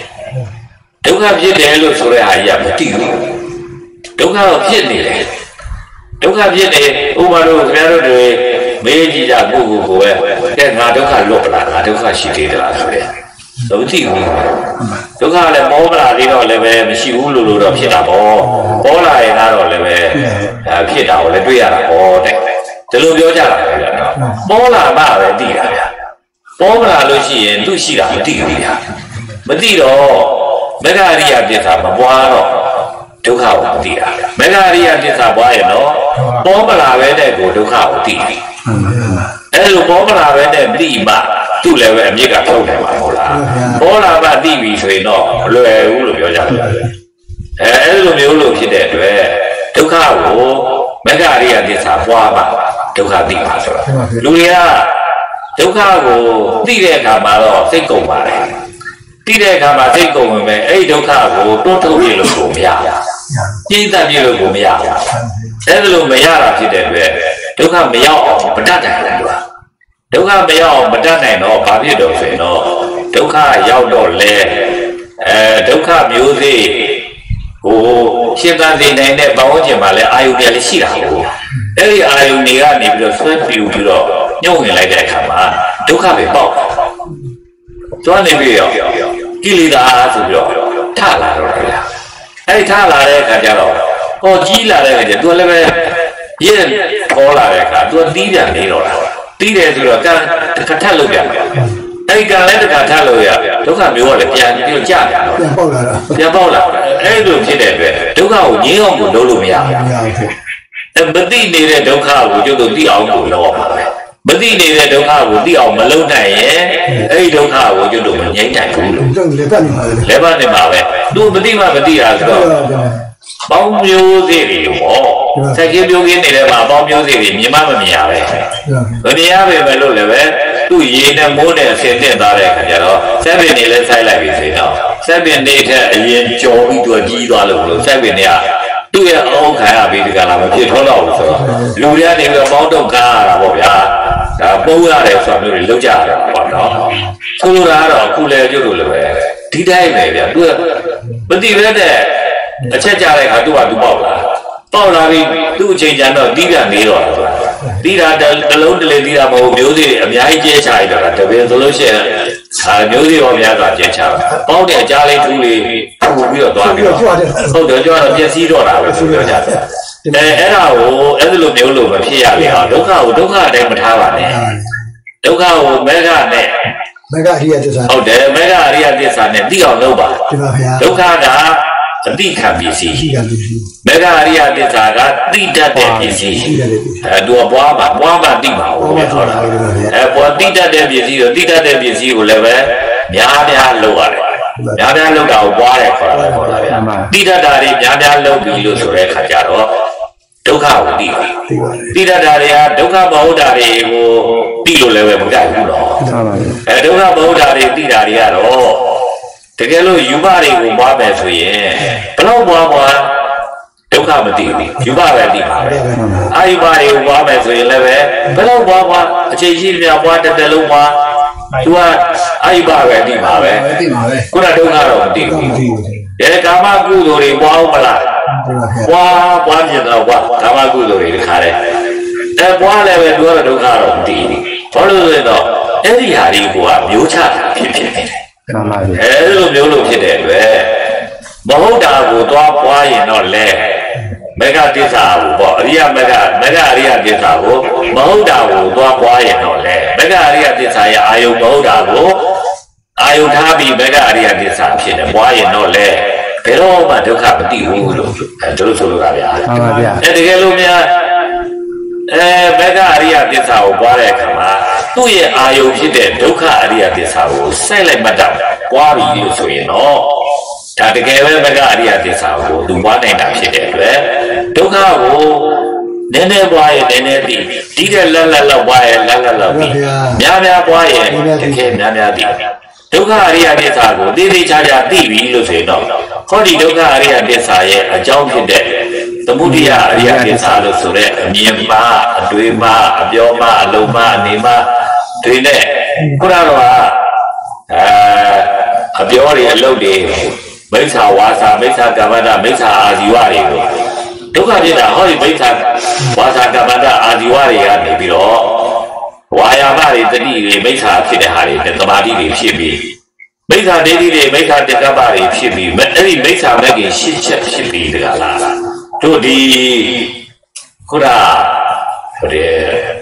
Duca Piedelo Soraya Mati. Duca Piedele. Duca Piede, Umaro, Vero, Meji, Bugu, then Naduca Lopla, Naduca she did last year. So, Duca le Mobra, Lino Leve, Mishulu, Pinabo, Ola and Aro Leve, Pina, Lebria, or the Lubioja, Mola Mara, Dia, Mobra Lucy and Lucia, Dia, Madido, Megaria Dita, Mabuano, Duca, Dia, Megaria Dita, Buano, Mobra, Vede, Duca, Dia, El Mobra, Vede, Lima. Two level and you got told him. All about D V, so you know, Lulu, your young. Elulu, she did, Ducavo, Megaria, this Abuama, Duca Di Maso. Lulia, Ducavo, Dide Camaro, Cinco Mare. Dide Cama, Cinco Women, A Ducavo, Toto Yellow, Gita Yellow, Elulu Mayara, she did, Duca Mayao, Patata. Duca Mayo, Madame, no, Papido, no, Duca Yaudo Le, Duca Music, who she does in a Baojamale, I will see her. Every I will sweat you, knowing like that, come on, Duca be bought. Johnny Bill, Gilida Azio, Tala, hey Tala, Cajaro, or Gila, do eleven, yes, all I do a deed and Nero. Tire to a Catalonia. I can let the Catalonia. Look at me all the young Jack. Yabola. I look at it. Look how young Dolumia. And but they needed Doka would you do the Algo. But they needed Doka would the Almalona, eh? I don't know what you do when you can't do. Lebanimave. Do Medima Media as well. Bomb music, oh, take you in the bomb music, your mamma mia. When you have a mellow level, two years and more than seven dollars, seven years I like it now. Seven later, a year job into a G dollar, seven years. Two years old, I have been the Galama, you told also. Luria, they were about to car, Boa, from the Luja, or not. Colorado, Kule, did I maybe? But the weather. A check out I do a Paula. Paula, do change and not Dida Nero. Dida, the lonely lady of music, and the idea child at the resolution, a music of Yaga Jecha. Paul the Jolly Truly, who will talk about. So the joy of Jessy Dora, the era, Edlu Mulu, Pia, Doka, Doka, Dematava, Doka, Mega, Mega here. Oh, the Mega here, this and the deal Nova. Doka. The can be seen. Megaria de Taga, Dita de Busy. Do a Baba, Baba Dima, or Dita de Busy, or Dita de Busy, will ever Yada lower. Yada look out water for Dita Dari, Yada look you to Recajaro. Doka, Dita Daria, Doka Baudari, Pilo level, Doka Baudari, Dita. Tegelo Yubari will bob as we Blow Baba Dokamati, Yubari. I will bob as we live. Blow Baba, Chijia wanted the Luma. You are Ibari Dimare. Could I do not do? Yekama Gudori, Wawala. Wa, one you know what, Kamagudori, Kare. That one ever do a do not of D. Follow the dog. Any Hari who are Mucha. Hello, you look at it. Mahoda would walk why not let Mega Disa, Ria Mega, Mega Ria Disa, Mahoda would walk why not let Mega Ria Disa, I Mahoda, I would have Mega Ria Disa, why not let Pero Madoka, and Drusulavia. And the Galumia Mega Ria Disa, Barakama. Two years are you hidden, Doka Aria Disa, silent madam, why you so you know? Tadagava Mega Aria Disa, do one and a hidden, Doka, Nene boy, Nene, Dida la la la, why la la la, Nana boy, the king Nana. ဒုက္ခအရိယသစ္စာကိုသိသိချာချာသိပြီလို့ဆိုရင်တော့ဟောဒီဒုက္ခအရိယသစ္စာရဲ့အကြောင်းဖြစ်တဲ့သမုဒိယအရိယသစ္စာလို့ဆိုတဲ့အမြင်မှာအတွေ့မှာအပြောမှာအလုံးမှာအနေမှာတွေနဲ့ခုနကတော့အဲအပြောတွေအလုပ်တွေမိစ္ဆာဝါစာမိစ္ဆာကမ္မန္တမိစ္ဆာအာဇီဝတွေကိုဒုက္ခဖြစ်တာဟောဒီမိစ္ဆာဝါစာကမ္မန္တအာဇီဝတွေကနေပြီးတော့ဝါယာမတွေတတိတွေမိစ္ဆာဖြစ်တဲ့ဟာတွေသမာဓိတွေဖြစ်ပြီးမိစ္ဆာဒိဋ္ဌိတွေမိစ္ဆာတက္ကပတွေဖြစ်ပြီးအဲ့ဒီမိစ္ဆာမဲ့ကြီးရှစ်ချက်ဖြစ်ပြီးတကလားတို့ဒီခုနဟိုတဲ့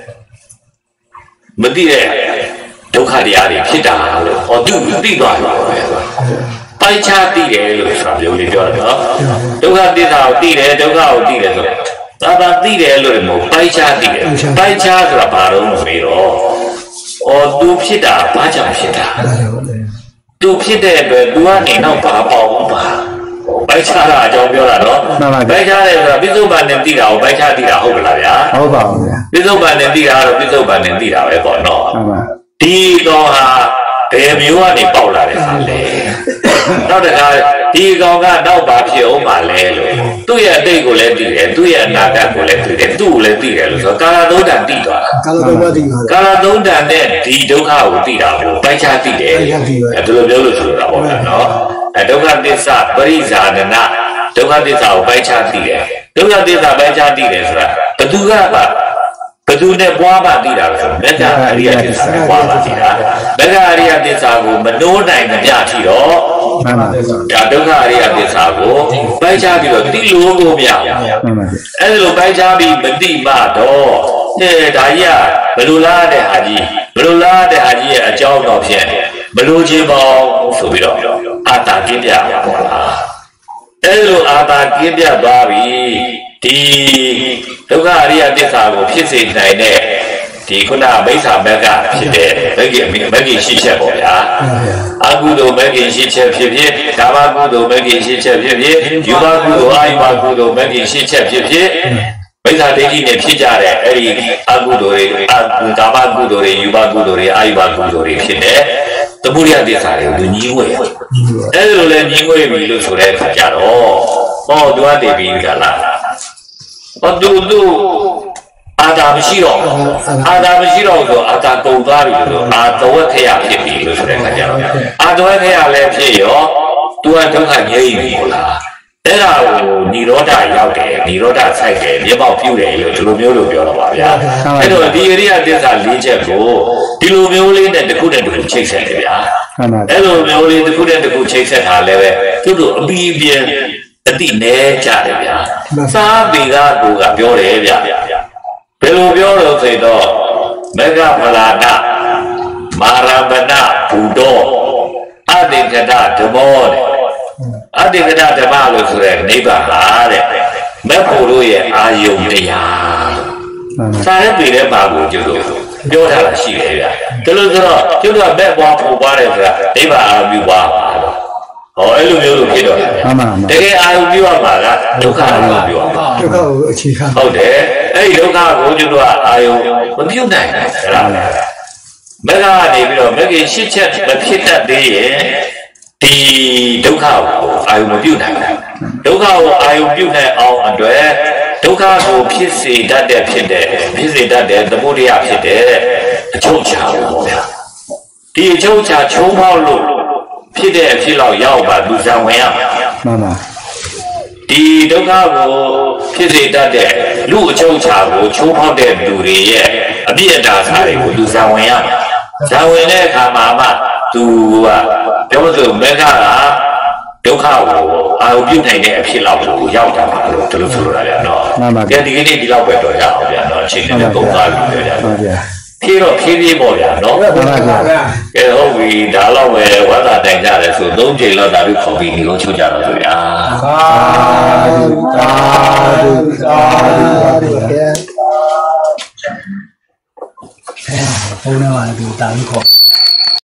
မသိတဲ့ဒုက္ခတရားတွေဖြစ်တာလို့ဟောသူသိသွားတယ်ပိုက်ချသိတယ်လို့ဆိုတာပြောလို့ပြောတယ်နော်ဒုက္ခသစ္စာကိုသိတယ်ဒုက္ခကိုသိတယ်ဆိုသာသာသိတယ်လို့မဟုတ်ပိုက်ချသိတယ်ပိုက်ချဆိုတာဘာလို့မမေးတော့အော်သူဖြစ်တာဘာကြောင့်ဖြစ်တာသူဖြစ်တဲ့အတွက်သူကနေတော့ဘာပေါ့ပါပိုက်ချတာအကြောင်းပြောတာနော်ပိုက်ချတယ်ဆိုတာပြစ္ဆုတ်ပန်နဲ့သိတာကိုပိုက်ချသိတာဟုတ်ကလားဗျာ
ဟုတ်ပါဘူးဗျာ
ပြစ္ဆုတ်ပန်နဲ့သိတာတော့ပြစ္ဆုတ်ပန်နဲ့သိတာပဲပေါ့နော်
ဟုတ်ပါ
ဒီကောင်ဟာဘယ်မျိုးကနေပေါက်လာတယ်ဆိုလဲနောက်တခါဒီကောင်ကနောက်ပါဖြစ်အောင်ပါလဲလို့သူ့ရဲ့အတိတ်ကိုလည်းသိတယ်သူ့ရဲ့အနာဂတ်ကိုလည်းသိတယ်သူ့ကိုလည်းသိတယ်လို့ဆိုကာလသုံးတန်သိသွားတာ
ကာလသုံးတန်သိသွား
ကာလသုံးတန်နဲ့ဒီဒုက္ခကိုသိတာကိုပိုက်ချသိတယ်အဲဒါလိုပြောလို့ဆိုတာပေါ့ဗျာနော်အဲဒုက္ခသစ္စာပရိဇာနနာဒုက္ခသစ္စာကိုပိုက်ချသိတယ်ဒုက္ခသစ္စာပိုက်ချသိတယ်ဆိုတာဘသူကပါဘသူနဲ့ပွားပါသိတာဆိုမေတ္တာအရိယသစ္စာပွားပါသိတာမေတ္တာအရိယသစ္စာကိုမနှိုးနိုင်မပြထီတော့ဒါဒုက္ခအရိယသစ္စာကိုပိုက်ချပြီးတော့သိလို့ကိုမရအဲ့ဒါလိုပိုက်ချပြီးမသိမှတော့တဲ့ဒါကြီးကဘယ်လိုလားတဲ့ဟာကြီးဘယ်လိုလားတဲ့ဟာကြီးရဲ့အကြောင်းတော့ဖြင့်ဘယ်လိုချင်းပေါ့ဆိုပြီးတော့အာတာကင်းပြပါလားအဲ့လိုအာတာကင်းပြသွားပြီဒီဒုက္ခအရိယသစ္စာကိုဖြစ်စေနိုင်တဲ့ဒီခုနမိစ္ဆာမဂ္ဂဖြစ်တဲ့မဂ္ဂင်မဂ္ဂင်ရှိချက်ပေါ့ဗျာအကုသိုလ်မဂ္ဂင်ရှိချက်ဖြစ်ဖြစ်ကာမကုသိုလ်မဂ္ဂင်ရှိချက်ဖြစ်ဖြစ်ယူဘကုသိုလ်အာယုဘကုသိုလ်မဂ္ဂင်ရှိချက်ဖြစ်ဖြစ်မိစ္ဆာဒိဋ္ဌိနဲ့ဖြစ်ကြတဲ့အဲ့ဒီအကုသိုလ်တွေကာမကုသိုလ်တွေယူဘကုသိုလ်တွေအာယုဘကုသိုလ်တွေဖြစ်တဲ့သမုဒိယသစ္စာတွေကိုညီငွေအဲ့လိုလဲညီငွေပြီလို့ဆိုတဲ့အခါကျတော့ဟောသူကတည်ပြီးကြလားဟောသူသူအာတာမရှိတော့အာတာမရှိတော့ဆိုအာတာကုန်သွားပြီလို့အာတဝက်ခရဖြစ်ပြီလို့ဆိုတဲ့အခါကျတော့အာတဝက်ခရလည်းဖြစ်ရောသူကဒုက္ခငြိမ်းပြီဟုတ်လားအဲ့ဒါကိုនិရောဓရောက်တယ်និရောဓဆိုင်တယ်မြေပေါက်ပြုတယ်လို့ဒီလိုမျိုးလို့ပြောတော့ပါဗျာအဲ့တော့ဒီအရိယသစ္စာ၄ချက်ကိုဒီလိုမျိုးလေးနဲ့တစ်ခုနဲ့တစ်ခုချိတ်ဆက်တယ်ဗျာအဲ့လိုမျိုးလေးတစ်ခုနဲ့တစ်ခုချိတ်ဆက်တာလည်းပဲသူတို့အပြီးအပြင်းအတိနဲကြတယ်ဗျာသာပေကကိုကပြောတယ်ဗျာဘယ်လိုပြောလို့ဆိုတော့မေဃဖလာဒမာရဗနဘူတောအတိကတဓမ္မောတဲ့အတိကတဓမ္မလို့ဆိုတဲ့နိဗ္ဗာန်ဟာတဲ့မက်ဖို့တို့ရဲ့အာယုန်တရားစာရဲပေတဲ့ပါကိုကျုပ်တို့ပြောထားတာရှိတယ်ဗျာဒါလို့ဆိုတော့ကျုပ်တို့ကမက်ပွားဖို့ပါတယ်ဆိုတာနိဗ္ဗာန်အာပြုပါဟောအဲ့လိုမျိုးလို့ဖြစ်တော့တယ်တကယ်အာယုပြုရမှာကဒုက္ခအာယုပြုရမှာ
ဒုက္ခကိုအခြေခံ
ဟုတ်တယ်အဲ့ဒီဒုက္ခကိုကျွန်တော်ကအာယုမပြုနိုင်ဘူးအဲ့ဒါမဂ္ဂကနေပြီးတော့မဂ္ဂင်ရှစ်ချက်မဖြစ်တတ်သေးရင်ဒီဒုက္ခကိုအာယုမပြုနိုင်ဘူးဒုက္ခကိုအာယုပြုနိုင်အောင်အတွက်ဒုက္ခကိုဖြစ်စေတတ်တဲ့ဖြစ်တဲ့ဖြစ်စေတတ်တဲ့သမုဒယဖြစ်တဲ့အချုပ်ချာပေါ့ဗျာဒီအချုပ်ချာချုံးပေါက်လို့ဖြစ်တဲ့အဖြစ်လောက်ရောက်ပါလူဆောင်ဝင်ရမှာ
မှန်ပါ
ဒီဒုက္ခကိုဖြစ်စေတတ်တဲ့လူအချုပ်ချာကိုချိုးဖောက်တဲ့လူတွေရဲ့အပြည့်အတားစားတွေကိုလူဆောင်ဝင်ရမှာဇာဝင်တဲ့အခါမှာမှသူကပြောလို့မေဃကဒုက္ခကိုအာရုံပြုနိုင်တဲ့အဖြစ်လောက်ကိုရောက်တာပါလို့ဒီလိုဆိုလိုတာဗျာနော်ကြည့်ဒီကနေ့ဒီလောက်ပဲတော့ရအောင်ဗျာနော်အချိန်နဲ့ပုံသားပြီဗျာဟုတ်ဗျာဖြေတော့ဖြည်းဖြည်းပေါ့ဗျာနော်ဟုတ်ပါဗျာကဲဟုတ်ပြီဒါတော့ပဲဝါသာတိုင်ကြတယ်ဆိုသုံးချိန်လောက်ဒါပြီးခေါ်ပြီးနေလို့ချုပ်ကြတော့ဆိုဗျာသာဓုသာဓုသာဓုကဲဘုန်းတော်ကလည်းတာပြီးခေါ်